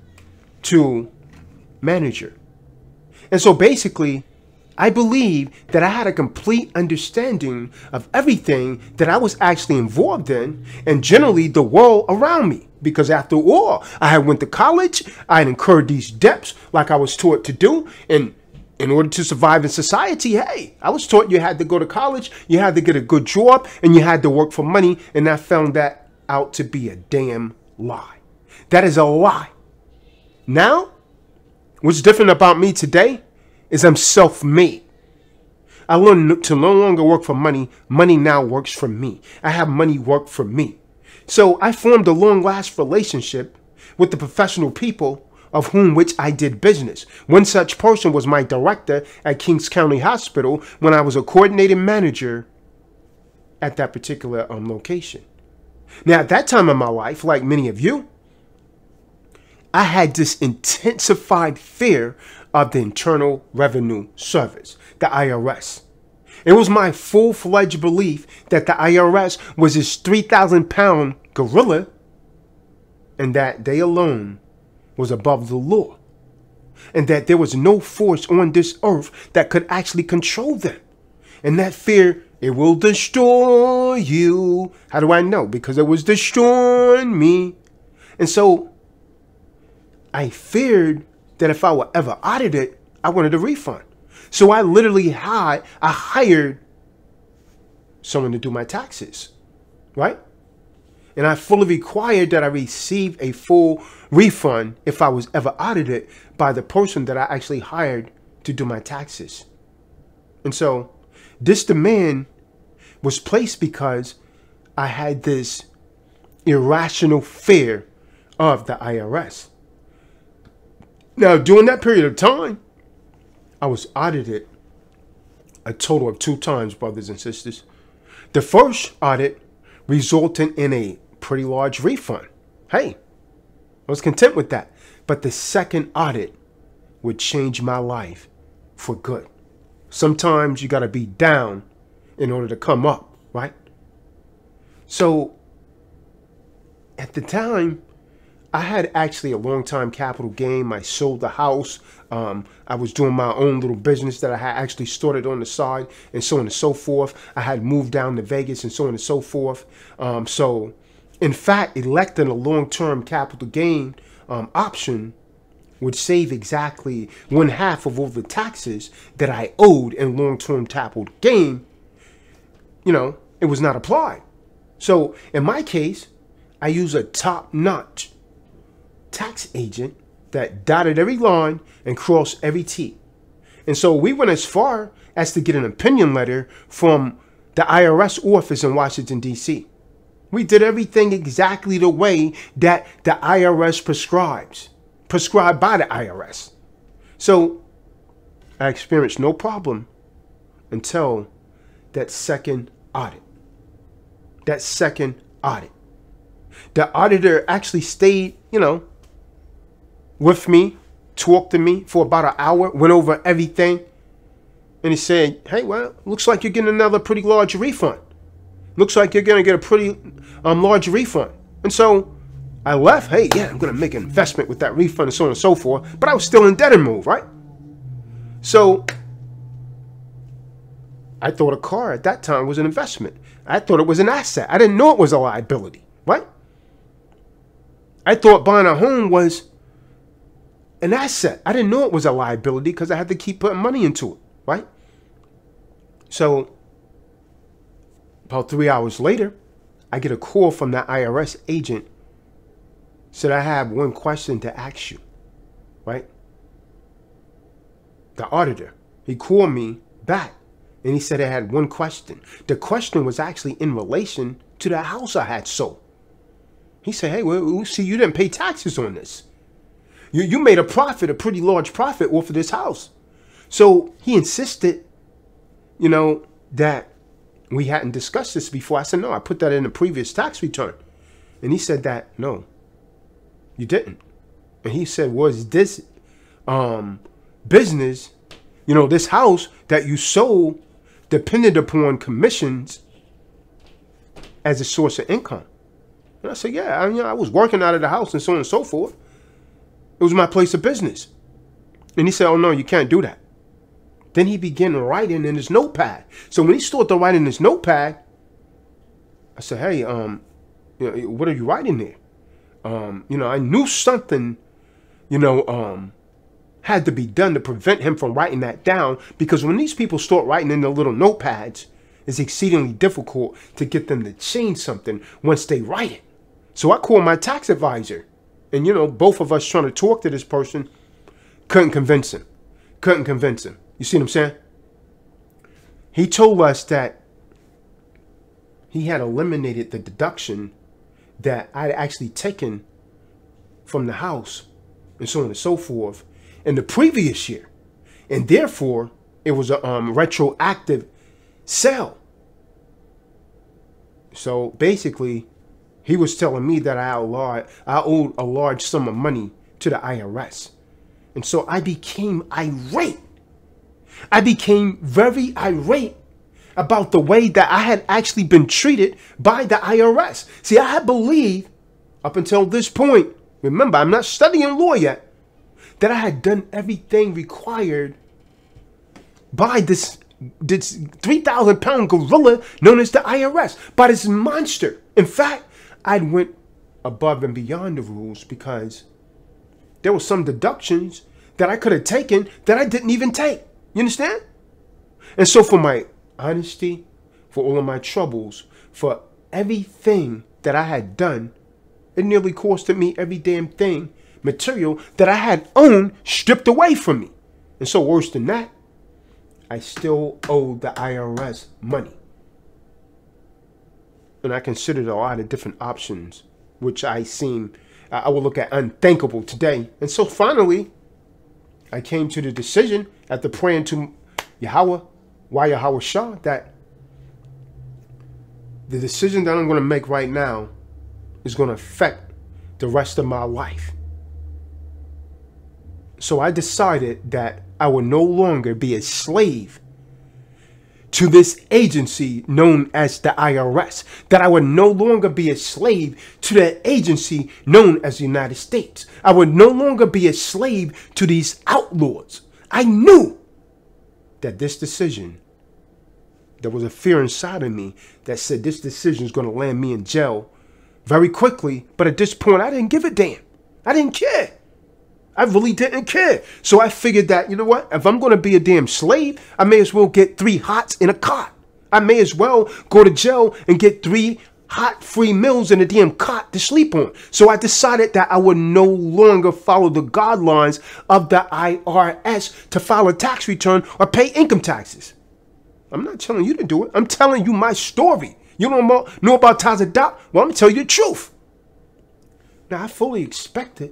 to manager. And so basically, I believe that I had a complete understanding of everything that I was actually involved in, and generally the world around me. Because after all, I had went to college, I had incurred these debts like I was taught to do, and in order to survive in society, hey, I was taught you had to go to college, you had to get a good job, and you had to work for money, and I found that out to be a damn lie. That is a lie. Now, what's different about me today is I'm self-made. I learned to no longer work for money. Money now works for me. I have money work for me. So I formed a long-lasting relationship with the professional people of whom which I did business. One such person was my director at Kings County Hospital when I was a coordinating manager at that particular location. Now, at that time in my life, like many of you, I had this intensified fear of the Internal Revenue Service, the IRS. It was my full-fledged belief that the IRS was this 3,000-pound gorilla and that they alone was above the law, and that there was no force on this earth that could actually control them. And that fear, it will destroy you. How do I know? Because it was destroying me. And so I feared that if I were ever audited, I wanted a refund. So I literally hired someone to do my taxes, right? And I fully required that I receive a full refund if I was ever audited by the person that I actually hired to do my taxes. And so this demand was placed because I had this irrational fear of the IRS. Now, during that period of time, I was audited a total of 2 times, brothers and sisters. The first audit resulted in a pretty large refund. Hey, I was content with that. But the second audit would change my life for good. Sometimes you got to be down in order to come up, right? So at the time, I had actually a long-time capital gain. I sold the house. I was doing my own little business that I had actually started on the side, and so on and so forth. I had moved down to Vegas and so on and so forth. So In fact, electing a long-term capital gain option would save exactly 1/2 of all the taxes that I owed in long-term capital gain. It was not applied. So in my case, I use a top-notch tax agent that dotted every line and crossed every T. And so we went as far as to get an opinion letter from the IRS office in Washington, D.C. We did everything exactly the way that the IRS prescribed by the IRS. So I experienced no problem until that second audit. The auditor actually stayed, with me, talked to me for about an hour, went over everything. And he said, hey, well, looks like you're getting another pretty large refund. Looks like you're going to get a pretty large refund. And so I left. Hey, yeah, I'm going to make an investment with that refund and so on and so forth. But I was still in debtor mode, right? So I thought a car at that time was an investment. I thought it was an asset. I didn't know it was a liability, right? I thought buying a home was an asset. I didn't know it was a liability because I had to keep putting money into it, right? So about 3 hours later, I get a call from that IRS agent. Said, I have one question to ask you, right? The auditor, he called me back and he said I had one question. The question was actually in relation to the house I had sold. He said, hey, well, see, you didn't pay taxes on this. You made a profit, a pretty large profit off of this house. So he insisted, that we hadn't discussed this before. I said, no, I put that in the previous tax return. And he said that, no, you didn't. And he said, was this business, this house that you sold depended upon commissions as a source of income? And I said, yeah, I was working out of the house and so on and so forth. It was my place of business. And he said, oh, no, you can't do that. Then he began writing in his notepad. So when he started to write in his notepad, I said, hey, what are you writing there? I knew something, had to be done to prevent him from writing that down, because when these people start writing in their little notepads, it's exceedingly difficult to get them to change something once they write it. So I called my tax advisor, and, both of us trying to talk to this person, couldn't convince him. You see what I'm saying? He told us that he had eliminated the deduction that I'd actually taken from the house and so on and so forth in the previous year. And therefore, it was a retroactive sale. So basically, he was telling me that I owed a large sum of money to the IRS. And so I became irate. I became very irate about the way that I had actually been treated by the IRS. See, I had believed up until this point, remember, I'm not studying law yet, that I had done everything required by this 3,000-pound gorilla known as the IRS, by this monster. In fact, I went above and beyond the rules because there were some deductions that I could have taken that I didn't even take. You understand? And so for my honesty, for all of my troubles, for everything that I had done, it nearly costed me every damn thing, material that I had owned, stripped away from me. And so worse than that, I still owed the IRS money. And I considered a lot of different options, which I will look at unthinkable today. And so finally, I came to the decision after praying to Yahweh Shah, that the decision that I'm going to make right now is going to affect the rest of my life. So I decided that I would no longer be a slave to this agency known as the IRS, that I would no longer be a slave to the agency known as the United States. I would no longer be a slave to these outlaws. I knew that this decision, there was a fear inside of me that said this decision is going to land me in jail very quickly. But at this point, I didn't give a damn. I didn't care. I really didn't care. So I figured that, you know what? If I'm going to be a damn slave, I may as well get 3 hots in a cot. I may as well go to jail and get 3 hot free meals in a damn cot to sleep on. So I decided that I would no longer follow the guidelines of the IRS to file a tax return or pay income taxes. I'm not telling you to do it. I'm telling you my story. You don't know about tazadaq? Well, I'm going to tell you the truth. Now, I fully expected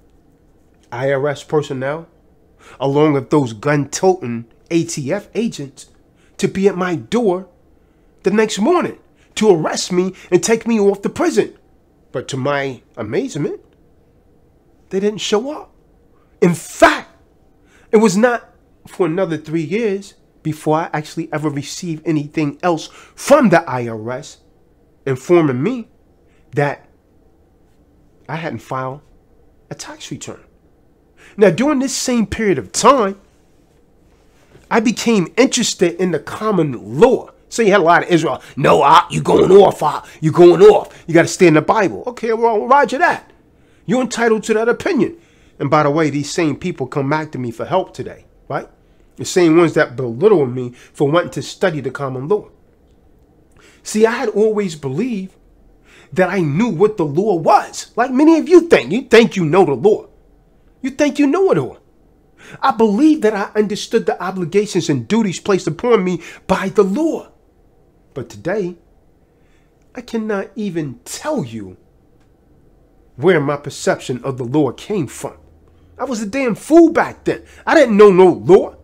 IRS personnel, along with those gun-toting ATF agents, to be at my door the next morning to arrest me and take me off to prison. But to my amazement, they didn't show up. In fact, it was not for another 3 years before I actually ever received anything else from the IRS informing me that I hadn't filed a tax return. Now, during this same period of time, I became interested in the common law. So you had a lot of Israel. No, you going off, you going off. You got to stay in the Bible. Okay, well, roger that. You're entitled to that opinion. And by the way, these same people come back to me for help today, right? The same ones that belittle me for wanting to study the common law. See, I had always believed that I knew what the law was. Like many of you think. You think you know the law. You think you know it all. I believe that I understood the obligations and duties placed upon me by the law. But today, I cannot even tell you where my perception of the law came from. I was a damn fool back then. I didn't know no law.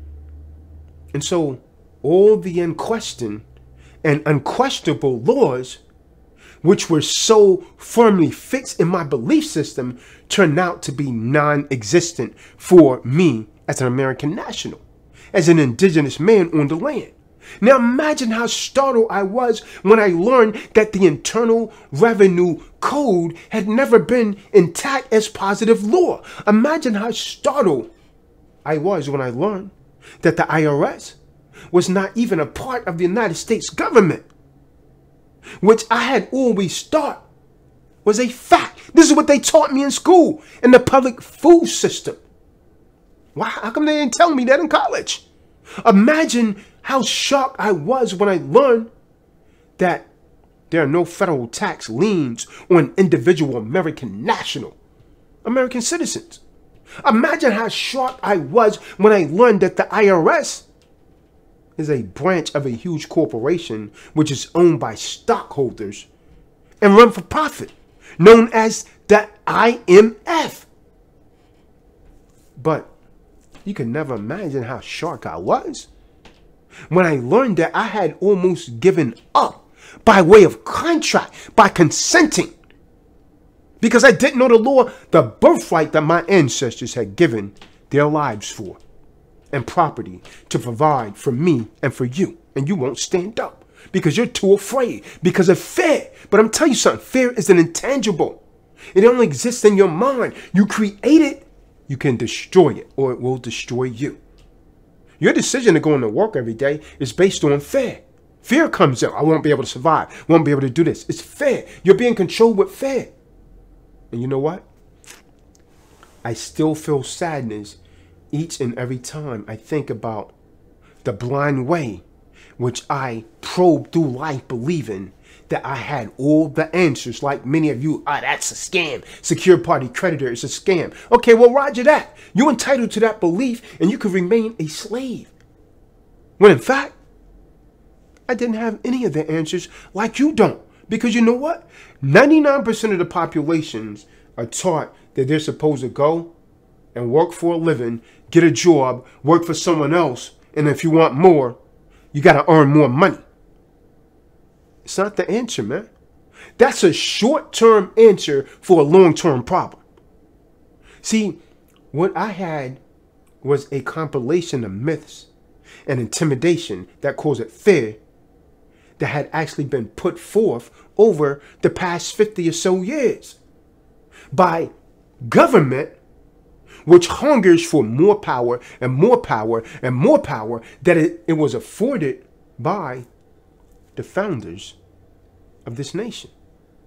And so all the unquestioned and unquestionable laws, which were so firmly fixed in my belief system, turned out to be non-existent for me as an American national, as an indigenous man on the land. Now imagine how startled I was when I learned that the Internal Revenue Code had never been intact as positive law. Imagine how startled I was when I learned that the IRS was not even a part of the United States government, which I had always thought was a fact. This is what they taught me in school, in the public food system. Why? How come they didn't tell me that in college? Imagine how shocked I was when I learned that there are no federal tax liens on individual American citizens. Imagine how shocked I was when I learned that the IRS is a branch of a huge corporation which is owned by stockholders and run for profit, known as the IMF. But you can never imagine how shocked I was when I learned that I had almost given up by way of contract, by consenting, because I didn't know the law, the birthright that my ancestors had given their lives for, and property to provide for me and for you. And you won't stand up because you're too afraid because of fear. But I'm telling you something, fear is an intangible. It only exists in your mind. You create it, you can destroy it, or it will destroy you. Your decision to go into work every day is based on fear. Fear comes in. I won't be able to survive. Won't be able to do this. It's fear. You're being controlled with fear. And you know what? I still feel sadness each and every time I think about the blind way which I probed through life believing that I had all the answers, like many of you. That's a scam. Secured Party Creditor is a scam. Okay, well, roger that. You're entitled to that belief and you can remain a slave. When in fact, I didn't have any of the answers like you don't. Because you know what? 99% of the populations are taught that they're supposed to go and work for a living, get a job, work for someone else, and if you want more, you got to earn more money. It's not the answer, man. That's a short-term answer for a long-term problem. See, what I had was a compilation of myths and intimidation that caused it fear that had actually been put forth over the past 50 or so years by government, which hungers for more power and more power and more power that it was afforded by the founders of this nation.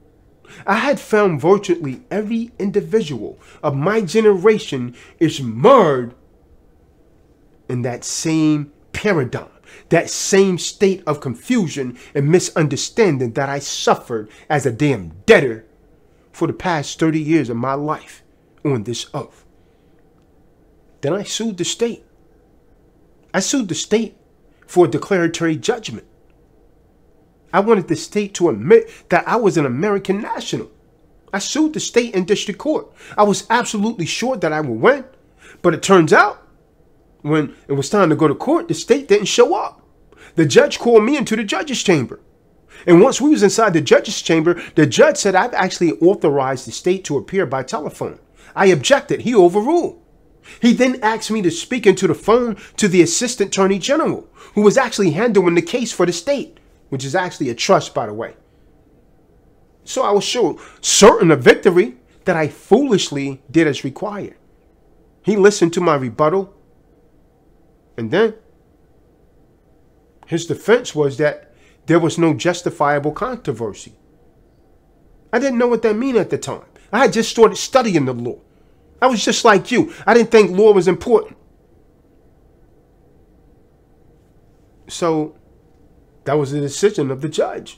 I had found virtually every individual of my generation is marred in that same paradigm, that same state of confusion and misunderstanding that I suffered as a damn debtor for the past 30 years of my life on this earth. Then I sued the state. I sued the state for a declaratory judgment. I wanted the state to admit that I was an American national. I sued the state in district court. I was absolutely sure that I would win, but it turns out when it was time to go to court, the state didn't show up. The judge called me into the judge's chamber. And once we was inside the judge's chamber, the judge said I've actually authorized the state to appear by telephone. I objected. He overruled. He then asked me to speak into the phone to the assistant attorney general, who was actually handling the case for the state, which is actually a trust, by the way. So I was so certain of victory that I foolishly did as required. He listened to my rebuttal, and then his defense was that there was no justifiable controversy. I didn't know what that meant at the time. I had just started studying the law. I was just like you. I didn't think law was important. So that was the decision of the judge.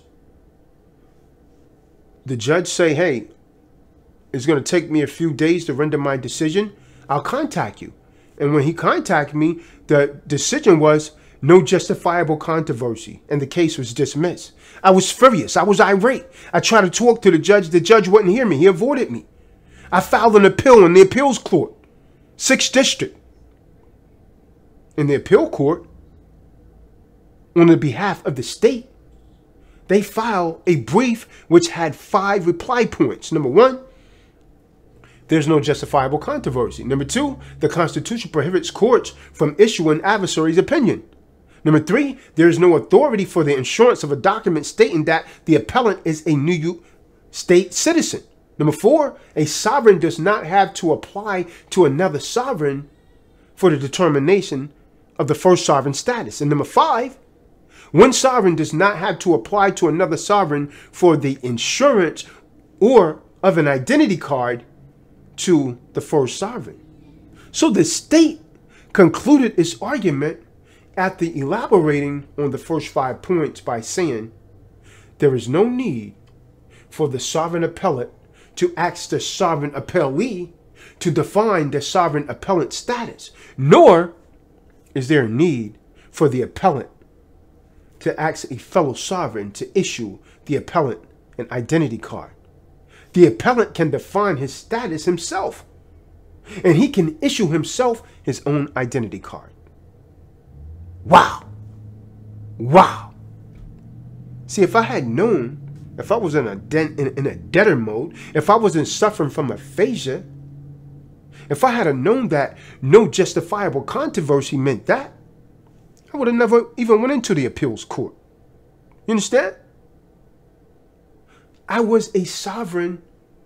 The judge say, hey, it's going to take me a few days to render my decision. I'll contact you. And when he contacted me, the decision was no justifiable controversy, and the case was dismissed. I was furious. I was irate. I tried to talk to the judge. The judge wouldn't hear me. He avoided me. I filed an appeal in the appeals court, 6th District. In the appeal court, on the behalf of the state, they filed a brief which had 5 reply points. Number 1, there's no justifiable controversy. Number 2, the Constitution prohibits courts from issuing adversary's opinion. Number 3, there is no authority for the insurance of a document stating that the appellant is a New York state citizen. Number 4, a sovereign does not have to apply to another sovereign for the determination of the first sovereign status. And number 5, one sovereign does not have to apply to another sovereign for the insurance or of an identity card to the first sovereign. So the state concluded its argument after elaborating on the first 5 points by saying there is no need for the sovereign appellate to ask the sovereign appellee to define the sovereign appellant status, nor is there a need for the appellant to ask a fellow sovereign to issue the appellant an identity card. The appellant can define his status himself, and he can issue himself his own identity card. Wow. Wow. See, if I had known, if I was in a debtor mode, if I wasn't suffering from aphasia, if I had known that no justifiable controversy meant that, I would have never even went into the appeals court. You understand? I was a sovereign.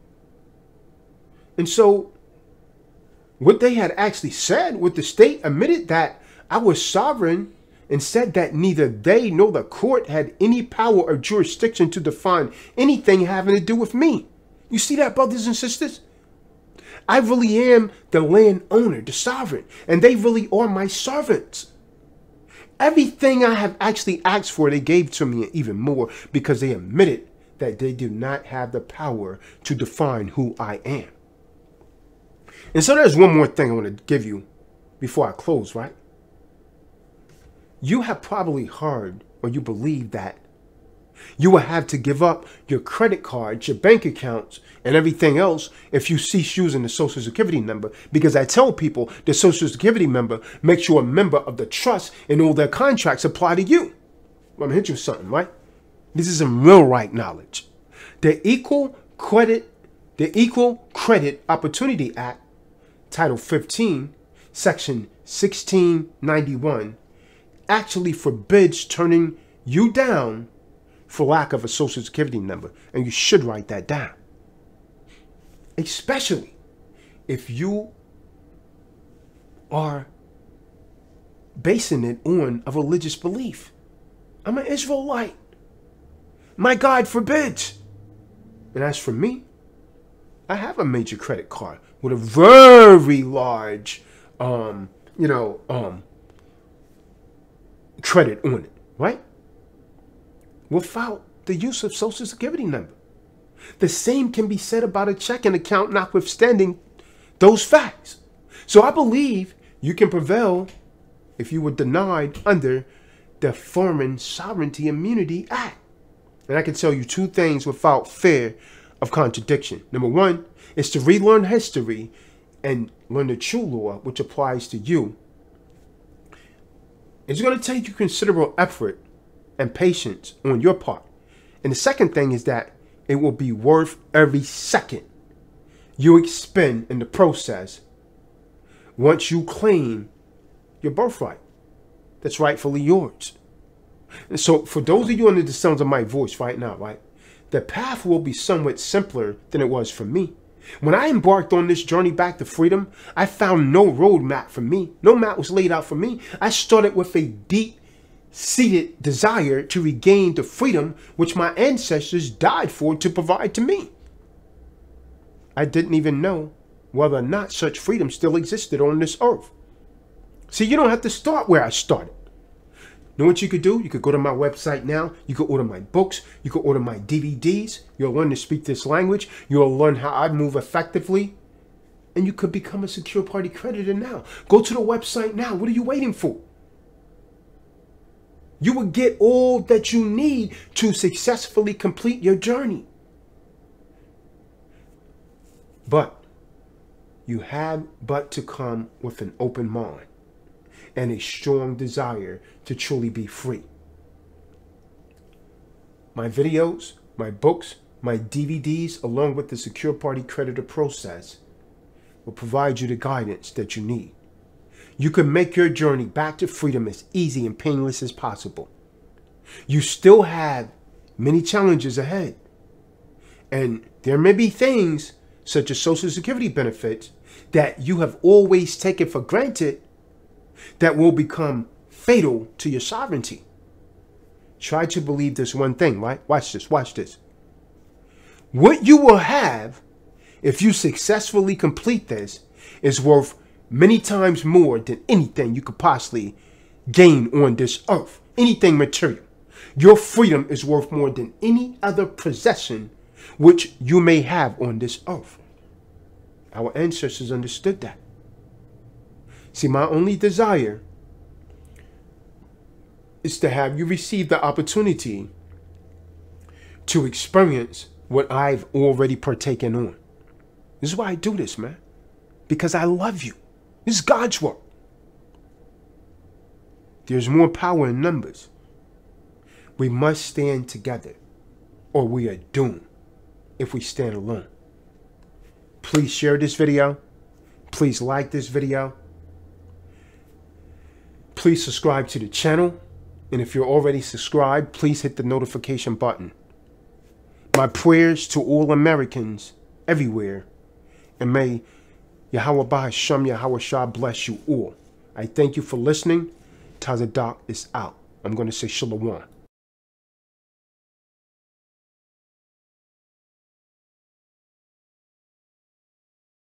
And so what they had actually said, what the state admitted that I was sovereign, and said that neither they nor the court had any power or jurisdiction to define anything having to do with me. You see that, brothers and sisters? I really am the landowner, the sovereign, and they really are my servants. Everything I have actually asked for, they gave to me, and even more, because they admitted that they do not have the power to define who I am. And so there's one more thing I want to give you before I close, right? You have probably heard, or you believe, that you will have to give up your credit cards, your bank accounts, and everything else if you cease using the Social Security number. Because I tell people the Social Security number makes you a member of the trust, and all their contracts apply to you. Well, I'm gonna hit you with something, right? This is some real right knowledge. The Equal Credit Opportunity Act, Title 15, Section 1691, actually forbids turning you down for lack of a Social Security number. And you should write that down. Especially if you are basing it on a religious belief. I'm an Israelite. My God forbids. And as for me, I have a major credit card with a very large, credit on it, right? Without the use of Social Security number. The same can be said about a checking account, notwithstanding those facts. So I believe you can prevail if you were denied under the Foreign Sovereignty Immunity Act. And I can tell you two things without fear of contradiction. Number one is to relearn history and learn the true law, which applies to you. It's going to take you considerable effort and patience on your part. And the second thing is that it will be worth every second you expend in the process once you claim your birthright that's rightfully yours. And so for those of you under the sounds of my voice right now, right, the path will be somewhat simpler than it was for me. When I embarked on this journey back to freedom, I found no roadmap for me. No map was laid out for me. I started with a deep-seated desire to regain the freedom which my ancestors died for to provide to me. I didn't even know whether or not such freedom still existed on this earth. See, you don't have to start where I started. Know what you could do? You could go to my website now. You could order my books. You could order my DVDs. You'll learn to speak this language. You'll learn how I move effectively. And you could become a Secured Party Creditor now. Go to the website now. What are you waiting for? You will get all that you need to successfully complete your journey. But you have but to come with an open mind and a strong desire to truly be free. My videos, my books, my DVDs, along with the Secured Party Creditor process will provide you the guidance that you need. You can make your journey back to freedom as easy and painless as possible. You still have many challenges ahead. And there may be things such as Social Security benefits that you have always taken for granted that will become fatal to your sovereignty. Try to believe this one thing, right? Watch this, watch this. What you will have if you successfully complete this is worth many times more than anything you could possibly gain on this earth. Anything material. Your freedom is worth more than any other possession which you may have on this earth. Our ancestors understood that. See, my only desire is to have you receive the opportunity to experience what I've already partaken on. This is why I do this, man. Because I love you. This is God's work. There's more power in numbers. We must stand together or we are doomed if we stand alone. Please share this video. Please like this video. Please subscribe to the channel. And if you're already subscribed, please hit the notification button. My prayers to all Americans everywhere. And may Yahweh Bahasham Yahweh Shah bless you all. I thank you for listening. Tazadaq is out. I'm going to say Shalom.